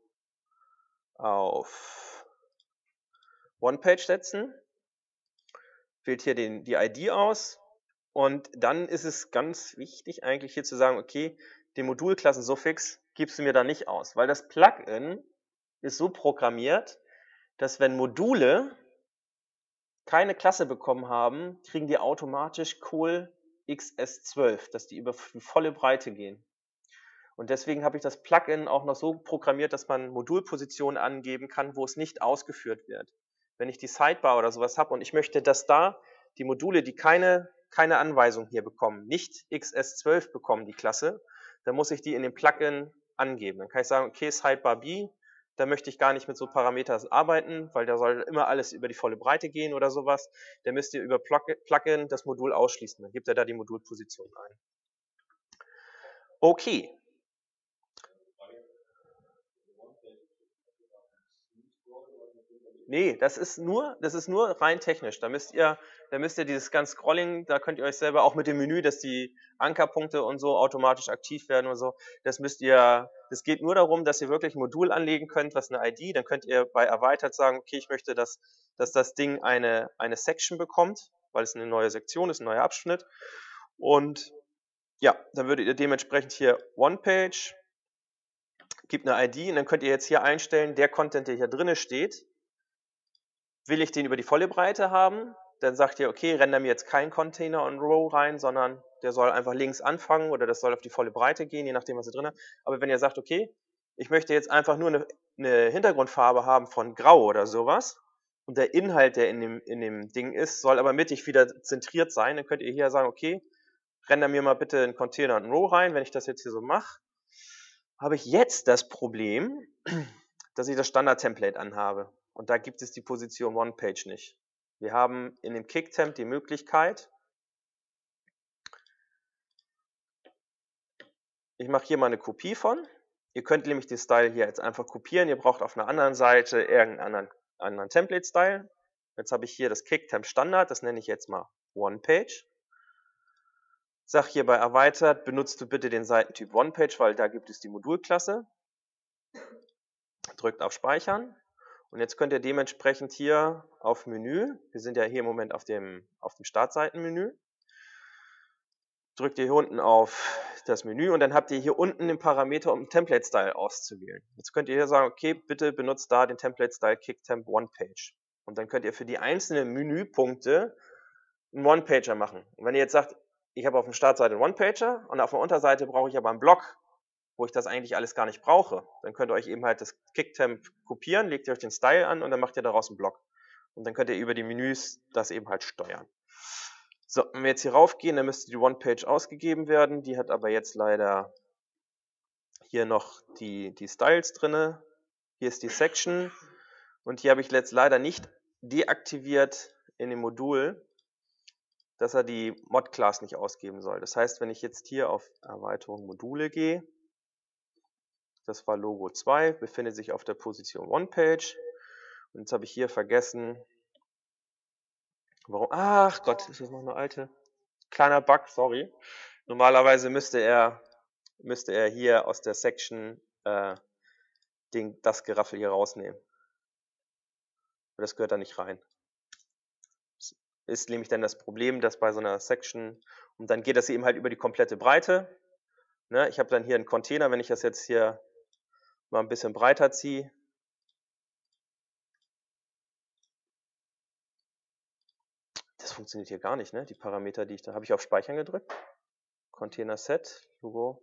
auf One-Page setzen. Wählt hier den, die I D aus und dann ist es ganz wichtig eigentlich hier zu sagen, okay, den Modulklassensuffix gibst du mir da nicht aus, weil das Plugin ist so programmiert, dass wenn Module keine Klasse bekommen haben, kriegen die automatisch Col X S zwölf, dass die über die volle Breite gehen. Und deswegen habe ich das Plugin auch noch so programmiert, dass man Modulpositionen angeben kann, wo es nicht ausgeführt wird. Wenn ich die Sidebar oder sowas habe und ich möchte, dass da die Module, die keine, keine Anweisung hier bekommen, nicht X S zwölf bekommen, die Klasse, dann muss ich die in dem Plugin angeben. Dann kann ich sagen, okay, Sidebar B, da möchte ich gar nicht mit so Parametern arbeiten, weil da soll immer alles über die volle Breite gehen oder sowas. Da müsst ihr über Plugin das Modul ausschließen. Dann gibt er da die Modulposition ein. Okay. Nee, das ist nur, das ist nur rein technisch. Da müsst ihr, da müsst ihr dieses ganze Scrolling, da könnt ihr euch selber auch mit dem Menü, dass die Ankerpunkte und so automatisch aktiv werden und so. Das müsst ihr, das geht nur darum, dass ihr wirklich ein Modul anlegen könnt, was eine I D, dann könnt ihr bei erweitert sagen, okay, ich möchte, dass, dass das Ding eine, eine Section bekommt, weil es eine neue Sektion ist, ein neuer Abschnitt. Und ja, dann würdet ihr dementsprechend hier One-Page, gibt eine I D und dann könnt ihr jetzt hier einstellen, der Content, der hier drinne steht, will ich den über die volle Breite haben, dann sagt ihr, okay, render mir jetzt kein Container on Row rein, sondern der soll einfach links anfangen oder das soll auf die volle Breite gehen, je nachdem, was ihr drin habt. Aber wenn ihr sagt, okay, ich möchte jetzt einfach nur eine, eine Hintergrundfarbe haben von Grau oder sowas und der Inhalt, der in dem, in dem Ding ist, soll aber mittig wieder zentriert sein, dann könnt ihr hier sagen, okay, render mir mal bitte einen Container on Row rein. Wenn ich das jetzt hier so mache, habe ich jetzt das Problem, dass ich das Standard-Template anhabe. Und da gibt es die Position One-Page nicht. Wir haben in dem Kicktemp die Möglichkeit, ich mache hier mal eine Kopie von. Ihr könnt nämlich den Style hier jetzt einfach kopieren. Ihr braucht auf einer anderen Seite irgendeinen anderen, anderen Template-Style. Jetzt habe ich hier das Kicktemp Standard, das nenne ich jetzt mal One-Page. Sag hier bei erweitert, benutzt du bitte den Seitentyp One-Page, weil da gibt es die Modulklasse. Drückt auf Speichern. Und jetzt könnt ihr dementsprechend hier auf Menü, wir sind ja hier im Moment auf dem, auf dem Startseitenmenü, drückt ihr hier unten auf das Menü und dann habt ihr hier unten den Parameter, um Template Style auszuwählen. Jetzt könnt ihr hier sagen, okay, bitte benutzt da den Template Style Kicktemp One-Page. Und dann könnt ihr für die einzelnen Menüpunkte einen One-Pager machen. Und wenn ihr jetzt sagt, ich habe auf der Startseite einen One-Pager und auf der Unterseite brauche ich aber einen Block, wo ich das eigentlich alles gar nicht brauche, dann könnt ihr euch eben halt das Kicktemp kopieren, legt ihr euch den Style an und dann macht ihr daraus einen Block. Und dann könnt ihr über die Menüs das eben halt steuern. So, wenn wir jetzt hier raufgehen, dann müsste die One-Page ausgegeben werden. Die hat aber jetzt leider hier noch die, die Styles drinne. Hier ist die Section. Und hier habe ich jetzt leider nicht deaktiviert in dem Modul, dass er die Mod-Class nicht ausgeben soll. Das heißt, wenn ich jetzt hier auf Erweiterung Module gehe, das war Logo zwei, befindet sich auf der Position One-Page. Und jetzt habe ich hier vergessen, warum, ach Gott, ist das noch eine alte, kleiner Bug, sorry. Normalerweise müsste er, müsste er hier aus der Section äh, den, das Geraffel hier rausnehmen. Aber das gehört da nicht rein. Das ist nämlich dann das Problem, dass bei so einer Section, und dann geht das eben halt über die komplette Breite. Ne, ich habe dann hier einen Container, wenn ich das jetzt hier mal ein bisschen breiter ziehe, das funktioniert hier gar nicht, ne? Die Parameter, die ich da, habe ich auf Speichern gedrückt? Container Set, Logo.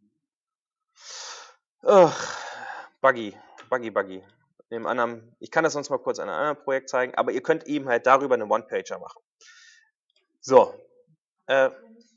Ach, Buggy, Buggy, Buggy. In dem anderen, ich kann das sonst mal kurz an einem anderen Projekt zeigen, aber ihr könnt eben halt darüber eine One-Pager machen. So. Äh,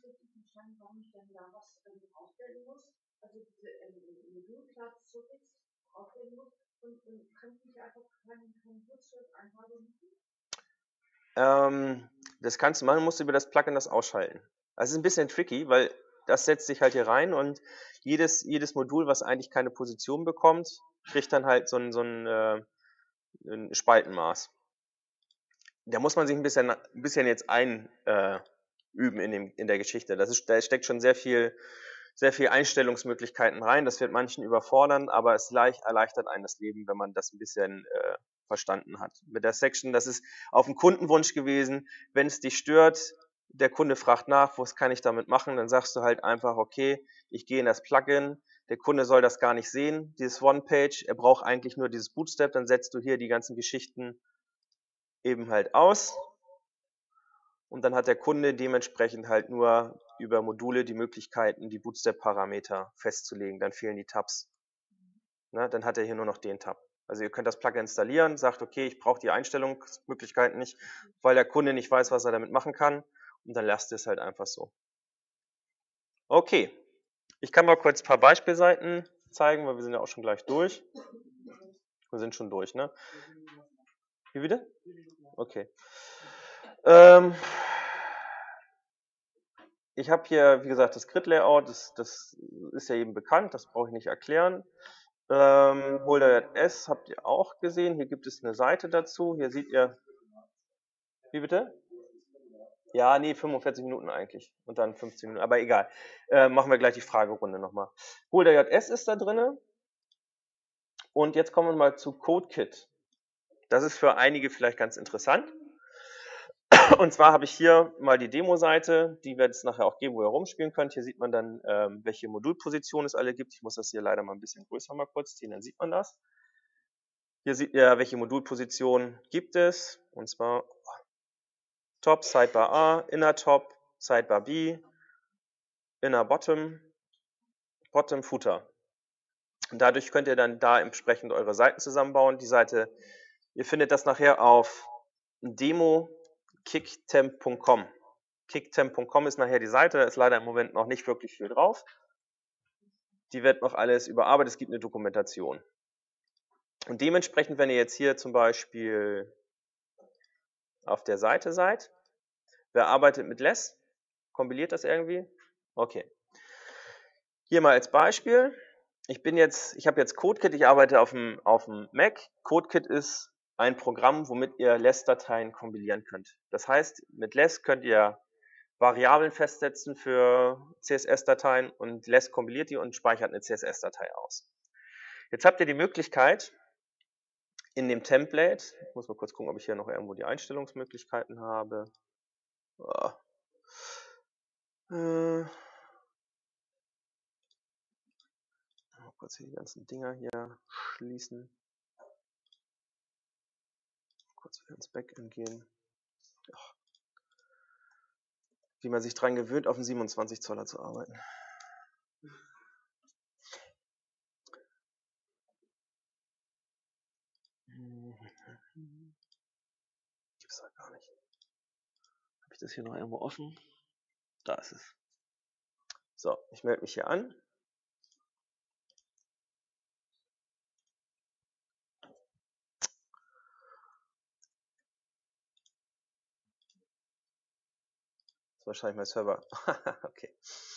ähm, das kannst du machen, musst du über das Plugin das ausschalten. Das ist ein bisschen tricky, weil das setzt sich halt hier rein und jedes, jedes Modul, was eigentlich keine Position bekommt, kriegt dann halt so ein, so ein, äh, ein Spaltenmaß. Da muss man sich ein bisschen, ein bisschen jetzt einüben äh, in, dem, in der Geschichte. Das ist, da steckt schon sehr viel, sehr viel Einstellungsmöglichkeiten rein. Das wird manchen überfordern, aber es leicht, erleichtert einen das Leben, wenn man das ein bisschen äh, verstanden hat. Mit der Section, das ist auf den Kundenwunsch gewesen. Wenn es dich stört, der Kunde fragt nach, was kann ich damit machen, dann sagst du halt einfach, okay, ich gehe in das Plugin, der Kunde soll das gar nicht sehen, dieses One-Page, er braucht eigentlich nur dieses Bootstrap, dann setzt du hier die ganzen Geschichten eben halt aus und dann hat der Kunde dementsprechend halt nur über Module die Möglichkeiten, die Bootstrap-Parameter festzulegen, dann fehlen die Tabs. Na, dann hat er hier nur noch den Tab. Also ihr könnt das Plugin installieren, sagt, okay, ich brauche die Einstellungsmöglichkeiten nicht, weil der Kunde nicht weiß, was er damit machen kann und dann lasst ihr es halt einfach so. Okay, ich kann mal kurz ein paar Beispielseiten zeigen, weil wir sind ja auch schon gleich durch. Wir sind schon durch, ne? Wie bitte? Okay. Ähm, ich habe hier, wie gesagt, das Grid-Layout, das, das ist ja eben bekannt, das brauche ich nicht erklären. Ähm, Holder.js habt ihr auch gesehen, hier gibt es eine Seite dazu, hier seht ihr, wie bitte? Ja, nee, fünfundvierzig Minuten eigentlich und dann fünfzehn Minuten, aber egal. Äh, machen wir gleich die Fragerunde nochmal. Holder.js ist da drin und jetzt kommen wir mal zu CodeKit. Das ist für einige vielleicht ganz interessant. Und zwar habe ich hier mal die Demo-Seite, die wird es nachher auch geben, wo ihr rumspielen könnt. Hier sieht man dann, ähm, welche Modulpositionen es alle gibt. Ich muss das hier leider mal ein bisschen größer mal kurz ziehen, dann sieht man das. Hier seht ihr, welche Modulpositionen gibt es. Und zwar Top, Sidebar A, Inner Top, Sidebar B, Inner Bottom, Bottom Footer. Und dadurch könnt ihr dann da entsprechend eure Seiten zusammenbauen. Die Seite, ihr findet das nachher auf Demo kicktemp punkt com. kicktemp punkt com ist nachher die Seite, da ist leider im Moment noch nicht wirklich viel drauf. Die wird noch alles überarbeitet, es gibt eine Dokumentation. Und dementsprechend, wenn ihr jetzt hier zum Beispiel auf der Seite seid, wer arbeitet mit Less? Kompiliert das irgendwie? Okay. Hier mal als Beispiel. Ich bin jetzt, ich habe jetzt CodeKit, ich arbeite auf dem, auf dem Mac. CodeKit ist ein Programm, womit ihr Less-Dateien kompilieren könnt. Das heißt, mit Less könnt ihr Variablen festsetzen für C S S-Dateien und Less kompiliert die und speichert eine C S S-Datei aus. Jetzt habt ihr die Möglichkeit, in dem Template, ich muss mal kurz gucken, ob ich hier noch irgendwo die Einstellungsmöglichkeiten habe. Oh. Äh. Mal kurz hier die ganzen Dinger hier schließen. Kurz wieder ins Backend gehen. Ja. Wie man sich dran gewöhnt, auf dem siebenundzwanzig Zoller zu arbeiten. Gibt's da gar nicht. Habe ich das hier noch irgendwo offen? Da ist es. So, ich melde mich hier an. Das ist wahrscheinlich mein Server. Okay.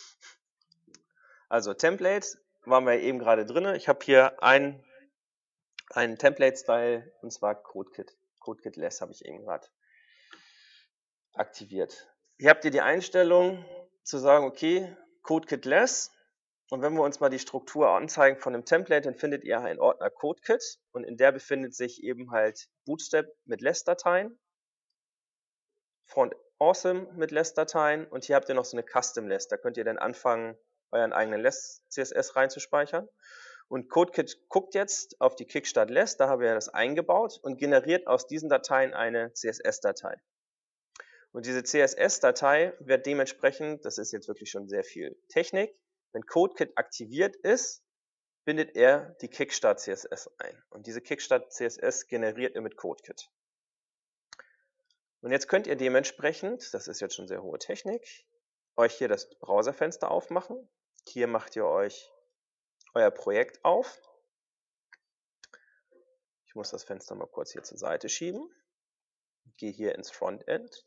Also Templates waren wir eben gerade drin. Ich habe hier ein, einen Template-Style und zwar CodeKit. CodeKit Less habe ich eben gerade aktiviert. Hier habt ihr die Einstellung zu sagen, okay, CodeKit Less. Und wenn wir uns mal die Struktur anzeigen von dem Template, dann findet ihr einen Ordner CodeKit und in der befindet sich eben halt Bootstrap mit Less-Dateien, Front Awesome mit Less-Dateien und hier habt ihr noch so eine Custom Less. Da könnt ihr dann anfangen, euren eigenen Less-C S S reinzuspeichern. Und CodeKit guckt jetzt auf die Kickstart Less, da haben wir das eingebaut und generiert aus diesen Dateien eine C S S-Datei. Und diese C S S-Datei wird dementsprechend, das ist jetzt wirklich schon sehr viel Technik, wenn CodeKit aktiviert ist, bindet er die Kickstart C S S ein. Und diese Kickstart C S S generiert ihr mit CodeKit. Und jetzt könnt ihr dementsprechend, das ist jetzt schon sehr hohe Technik, euch hier das Browserfenster aufmachen. Hier macht ihr euch euer Projekt auf. Ich muss das Fenster mal kurz hier zur Seite schieben. Gehe hier ins Frontend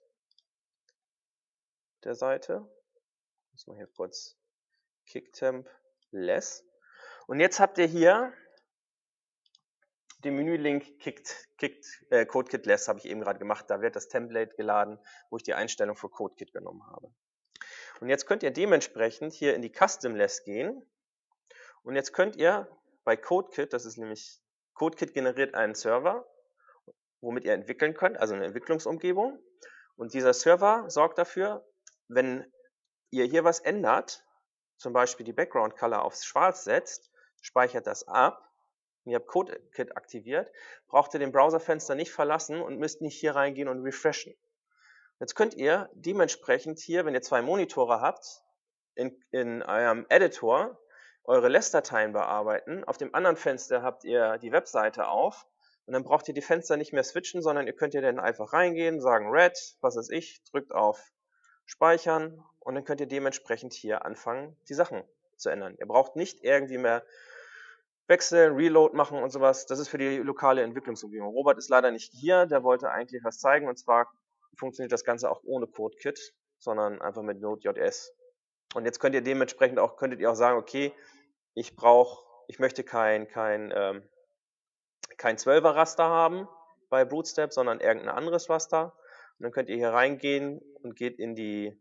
der Seite. Muss man hier kurz Kicktemp less. Und jetzt habt ihr hier den Menülink Kicked, Kicked, äh, CodeKit less habe ich eben gerade gemacht. Da wird das Template geladen, wo ich die Einstellung für CodeKit genommen habe. Und jetzt könnt ihr dementsprechend hier in die Custom less gehen. Und jetzt könnt ihr bei CodeKit, das ist nämlich, CodeKit generiert einen Server, womit ihr entwickeln könnt, also eine Entwicklungsumgebung. Und dieser Server sorgt dafür, wenn ihr hier was ändert, zum Beispiel die Background Color aufs Schwarz setzt, speichert das ab. Und ihr habt CodeKit aktiviert, braucht ihr den Browserfenster nicht verlassen und müsst nicht hier reingehen und refreshen. Jetzt könnt ihr dementsprechend hier, wenn ihr zwei Monitore habt, in, in eurem Editor eure Less-Dateien bearbeiten. Auf dem anderen Fenster habt ihr die Webseite auf und dann braucht ihr die Fenster nicht mehr switchen, sondern ihr könnt ihr dann einfach reingehen, sagen Red, was weiß ich, drückt auf Speichern und dann könnt ihr dementsprechend hier anfangen, die Sachen zu ändern. Ihr braucht nicht irgendwie mehr wechseln, Reload machen und sowas. Das ist für die lokale Entwicklungsumgebung. Robert ist leider nicht hier, der wollte eigentlich was zeigen und zwar funktioniert das Ganze auch ohne CodeKit, sondern einfach mit Node.js. Und jetzt könnt ihr dementsprechend auch, könntet ihr auch sagen, okay, ich brauche, ich möchte kein, kein, ähm, kein zwölfer Raster haben bei Bootstrap, sondern irgendein anderes Raster. Und dann könnt ihr hier reingehen und geht in die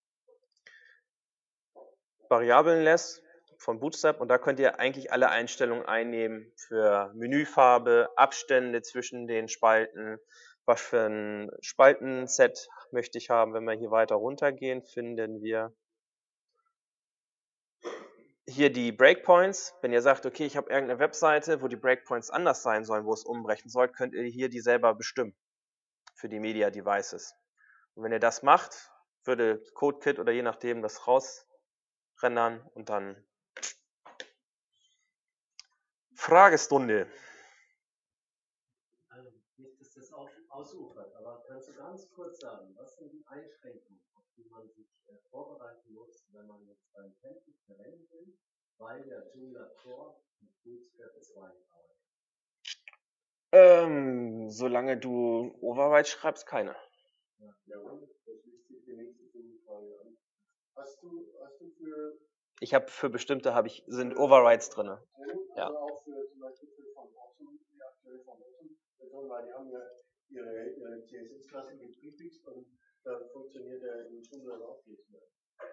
Variablen-Less von Bootstrap und da könnt ihr eigentlich alle Einstellungen einnehmen für Menüfarbe, Abstände zwischen den Spalten, was für ein Spaltenset möchte ich haben. Wenn wir hier weiter runtergehen, finden wir hier die Breakpoints. Wenn ihr sagt, okay, ich habe irgendeine Webseite, wo die Breakpoints anders sein sollen, wo es umbrechen soll, könnt ihr hier die selber bestimmen für die Media Devices. Und wenn ihr das macht, würde CodeKit oder je nachdem das rausrendern und dann Fragestunde. Also nicht, dass das auch ausufert, aber kannst du ganz kurz sagen, was sind die Einschränkungen, auf die man sich äh, vorbereiten muss, wenn man jetzt beim Template verwenden will, weil der Joomla Core mit Bootstrap zwei arbeitet? Ähm, solange du Override schreibst, keine. Ja, ja, das schließt sich die nächste Frage an. Hast du, hast du für Ich habe für bestimmte habe ich sind Overrides drin. also Ja. auch für zum Beispiel für von Autumn, die aktuell von Autumn, weil die haben ja ihre, ihre C S S-Klassen geprefixt und da funktioniert der in Joomla auch nicht mehr.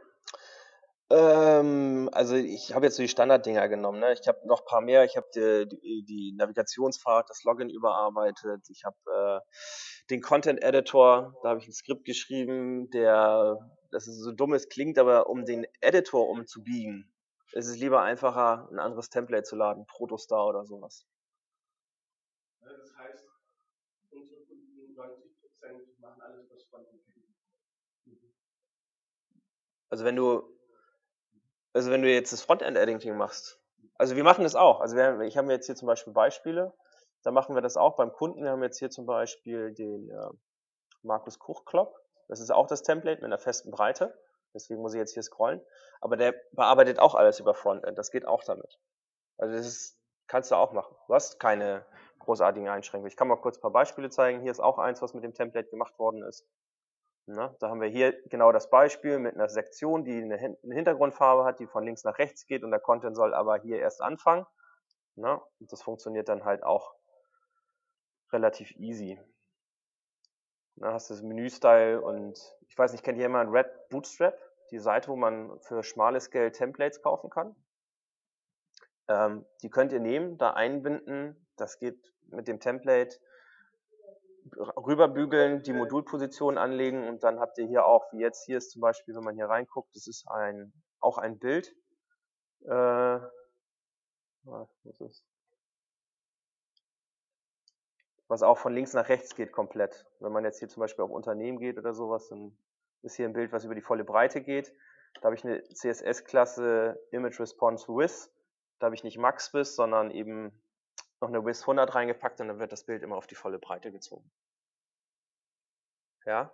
Ähm, also ich habe jetzt so die Standarddinger genommen. Ne? Ich habe noch ein paar mehr. Ich habe die, die, die Navigationspfad, das Login überarbeitet. Ich habe äh, den Content Editor, da habe ich ein Skript geschrieben, der, das ist so dumm es klingt, aber um den Editor umzubiegen, ist es lieber einfacher, ein anderes Template zu laden, Protostar oder sowas. Ja, das heißt, unsere Kunden neunzig Prozent machen alles, was Frontend ist. Also wenn du Also wenn du jetzt das Frontend-Editing machst, also wir machen das auch. Also wir, ich habe jetzt hier zum Beispiel Beispiele, da machen wir das auch beim Kunden. Wir haben jetzt hier zum Beispiel den äh, Markus Kuchklopp. Das ist auch das Template mit einer festen Breite. Deswegen muss ich jetzt hier scrollen. Aber der bearbeitet auch alles über Frontend. Das geht auch damit. Also das ist, kannst du auch machen. Du hast keine großartigen Einschränkungen. Ich kann mal kurz ein paar Beispiele zeigen. Hier ist auch eins, was mit dem Template gemacht worden ist. Na, da haben wir hier genau das Beispiel mit einer Sektion, die eine Hintergrundfarbe hat, die von links nach rechts geht und der Content soll aber hier erst anfangen. Na, und das funktioniert dann halt auch relativ easy. Da hast du das Menü-Style und ich weiß nicht, kennt jemand Red Bootstrap? Die Seite, wo man für schmales Geld Templates kaufen kann. Ähm, die könnt ihr nehmen, da einbinden. Das geht mit dem Template. Rüberbügeln, die Modulposition anlegen und dann habt ihr hier auch, wie jetzt hier ist zum Beispiel, wenn man hier reinguckt, das ist ein, auch ein Bild. Äh, was ist? was auch von links nach rechts geht komplett. Wenn man jetzt hier zum Beispiel auf Unternehmen geht oder sowas, dann ist hier ein Bild, was über die volle Breite geht. Da habe ich eine C S S-Klasse Image Response With. Da habe ich nicht Max-With, sondern eben noch eine With hundert reingepackt und dann wird das Bild immer auf die volle Breite gezogen. Ja?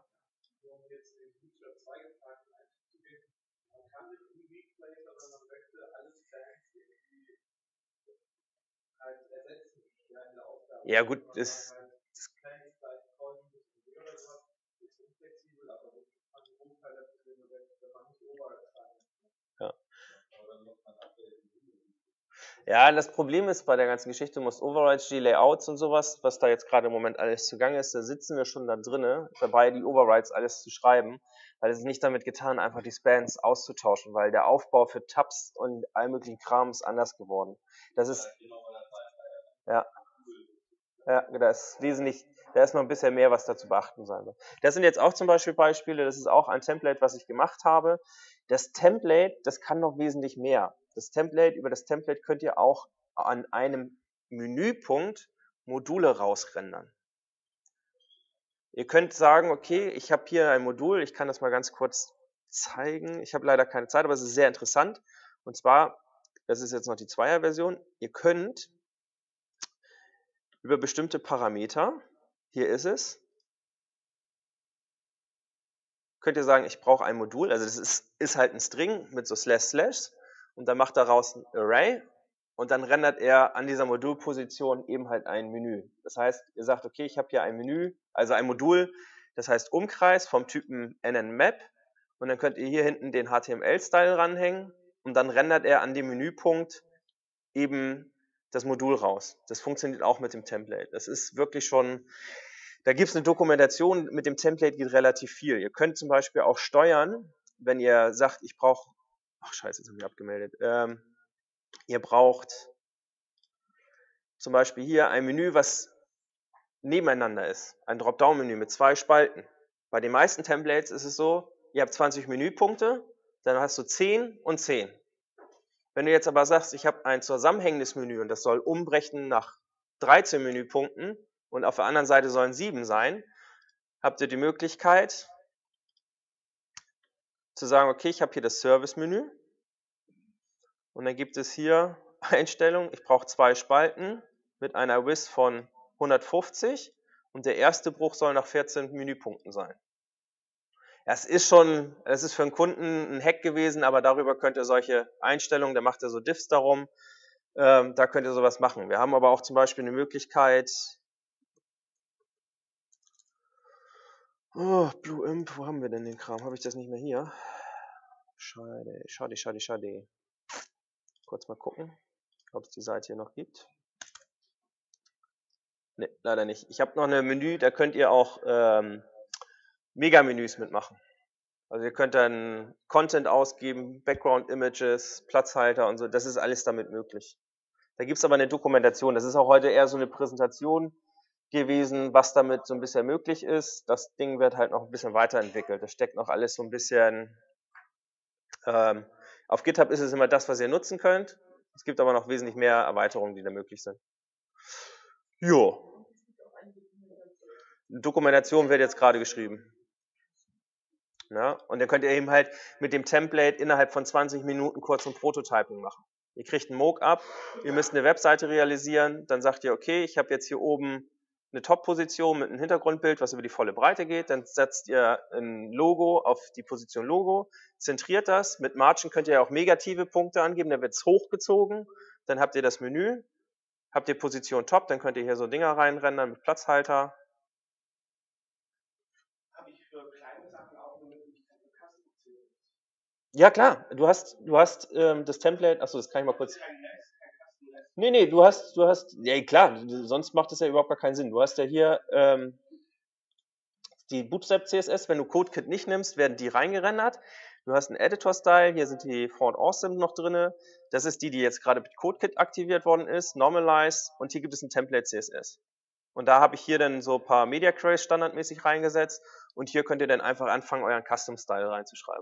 Ja gut, ist ja. Ja, das Problem ist bei der ganzen Geschichte, du musst Overrides, die Layouts und sowas, was da jetzt gerade im Moment alles zugange ist, da sitzen wir schon da drinne, dabei die Overrides alles zu schreiben, weil es ist nicht damit getan, einfach die Spans auszutauschen, weil der Aufbau für Tabs und all möglichen Kram ist anders geworden. Das ist, ja, ja, da ist wesentlich, da ist noch ein bisschen mehr, was da zu beachten sein wird. Das sind jetzt auch zum Beispiel Beispiele, das ist auch ein Template, was ich gemacht habe. Das Template, das kann noch wesentlich mehr. Das Template, über das Template könnt ihr auch an einem Menüpunkt Module rausrendern. Ihr könnt sagen, okay, ich habe hier ein Modul, ich kann das mal ganz kurz zeigen. Ich habe leider keine Zeit, aber es ist sehr interessant. Und zwar, das ist jetzt noch die Zweier-Version, ihr könnt über bestimmte Parameter, hier ist es, könnt ihr sagen, ich brauche ein Modul, also das ist, ist halt ein String mit so Slash Slash und dann macht daraus ein Array und dann rendert er an dieser Modulposition eben halt ein Menü. Das heißt, ihr sagt, okay, ich habe hier ein Menü, also ein Modul, das heißt Umkreis vom Typen N N Map und dann könnt ihr hier hinten den H T M L-Style ranhängen und dann rendert er an dem Menüpunkt eben das Modul raus. Das funktioniert auch mit dem Template. Das ist wirklich schon, da gibt es eine Dokumentation, mit dem Template geht relativ viel. Ihr könnt zum Beispiel auch steuern, wenn ihr sagt, ich brauche, ach scheiße, jetzt haben wir abgemeldet, ähm, ihr braucht zum Beispiel hier ein Menü, was nebeneinander ist, ein Dropdown-Menü mit zwei Spalten. Bei den meisten Templates ist es so, ihr habt zwanzig Menüpunkte, dann hast du zehn und zehn. Wenn du jetzt aber sagst, ich habe ein zusammenhängendes Menü und das soll umbrechen nach dreizehn Menüpunkten und auf der anderen Seite sollen sieben sein, habt ihr die Möglichkeit zu sagen, okay, ich habe hier das Service-Menü und dann gibt es hier Einstellungen, ich brauche zwei Spalten mit einer Width von hundertfünfzig und der erste Bruch soll nach vierzehn Menüpunkten sein. Das ist schon, das ist für einen Kunden ein Hack gewesen, aber darüber könnt ihr solche Einstellungen, da macht er so Diffs darum, ähm, da könnt ihr sowas machen. Wir haben aber auch zum Beispiel eine Möglichkeit, oh, Blue Imp, wo haben wir denn den Kram? Habe ich das nicht mehr hier? Schade, schade, schade, schade. Kurz mal gucken, ob es die Seite hier noch gibt. Ne, leider nicht. Ich habe noch ein Menü, da könnt ihr auch ähm, Mega-Menüs mitmachen. Also ihr könnt dann Content ausgeben, Background Images, Platzhalter und so, das ist alles damit möglich. Da gibt es aber eine Dokumentation, das ist auch heute eher so eine Präsentation gewesen, was damit so ein bisschen möglich ist. Das Ding wird halt noch ein bisschen weiterentwickelt, das steckt noch alles so ein bisschen, ähm, auf GitHub ist es immer das, was ihr nutzen könnt, es gibt aber noch wesentlich mehr Erweiterungen, die da möglich sind. Jo. Dokumentation wird jetzt gerade geschrieben. Ja, und dann könnt ihr eben halt mit dem Template innerhalb von zwanzig Minuten kurz ein Prototyping machen. Ihr kriegt ein Mock-up, ihr müsst eine Webseite realisieren, dann sagt ihr, okay, ich habe jetzt hier oben eine Top-Position mit einem Hintergrundbild, was über die volle Breite geht, dann setzt ihr ein Logo auf die Position Logo, zentriert das, mit Margin könnt ihr auch negative Punkte angeben, dann wird es hochgezogen, dann habt ihr das Menü, habt ihr Position Top, dann könnt ihr hier so Dinger reinrendern mit Platzhalter. Ja klar, du hast, du hast ähm, das Template, achso, das kann ich mal kurz. Nee, nee, du hast, du hast, ja klar, sonst macht das ja überhaupt gar keinen Sinn. Du hast ja hier ähm, die Bootstrap C S S, wenn du CodeKit nicht nimmst, werden die reingerendert. Du hast einen Editor-Style, hier sind die Font Awesome noch drin. Das ist die, die jetzt gerade mit CodeKit aktiviert worden ist, Normalize, und hier gibt es ein Template C S S. Und da habe ich hier dann so ein paar Media Queries standardmäßig reingesetzt und hier könnt ihr dann einfach anfangen, euren Custom-Style reinzuschreiben.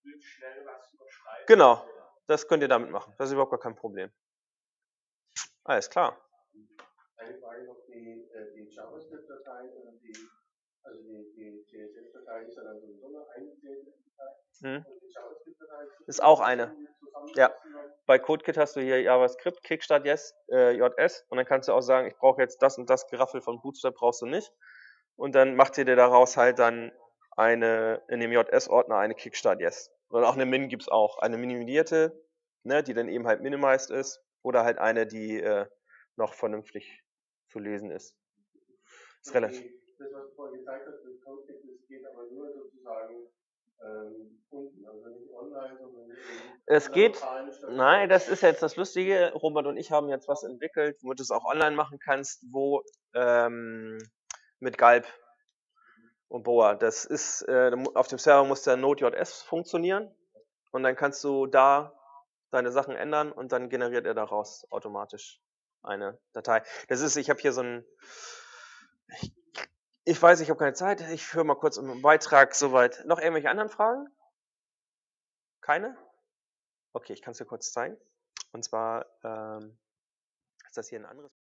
Genau, das könnt ihr damit machen. Das ist überhaupt gar kein Problem. Alles klar. Eine Frage noch, die, äh, die JavaScript-Datei und die, also die, die C S S-Datei ist ja dann sowieso noch eine C S S-Datei. Hm. Und die JavaScript-Datei Ist auch eine. zusammenfassen Ja. noch. Bei CodeKit hast du hier JavaScript, Kickstart yes, äh, J S und dann kannst du auch sagen, ich brauche jetzt das und das Geraffel von Bootstrap, brauchst du nicht. Und dann macht ihr dir daraus halt dann eine, in dem J S-Ordner eine Kickstart yes. Und auch eine Min gibt's auch. Eine minimierte, ne, die dann eben halt minimized ist. Oder halt eine, die äh, noch vernünftig zu lesen ist. Ist relativ. Die, das, was du vorhin gezeigt hast, mit CodeKit, das geht aber nur sozusagen ähm, unten, also nicht online, sondern in Es einer geht, lokalen Station. nein, das ist jetzt das Lustige. Robert und ich haben jetzt was entwickelt, womit du es auch online machen kannst, wo ähm, mit Galb und Boa. Das ist, äh, auf dem Server muss der Node.js funktionieren und dann kannst du da deine Sachen ändern und dann generiert er daraus automatisch eine Datei. Das ist, ich habe hier so ein, ich, ich weiß, ich habe keine Zeit, ich höre mal kurz im Beitrag soweit. Noch irgendwelche anderen Fragen? Keine? Okay, ich kann es dir kurz zeigen. Und zwar ähm, ist das hier ein anderes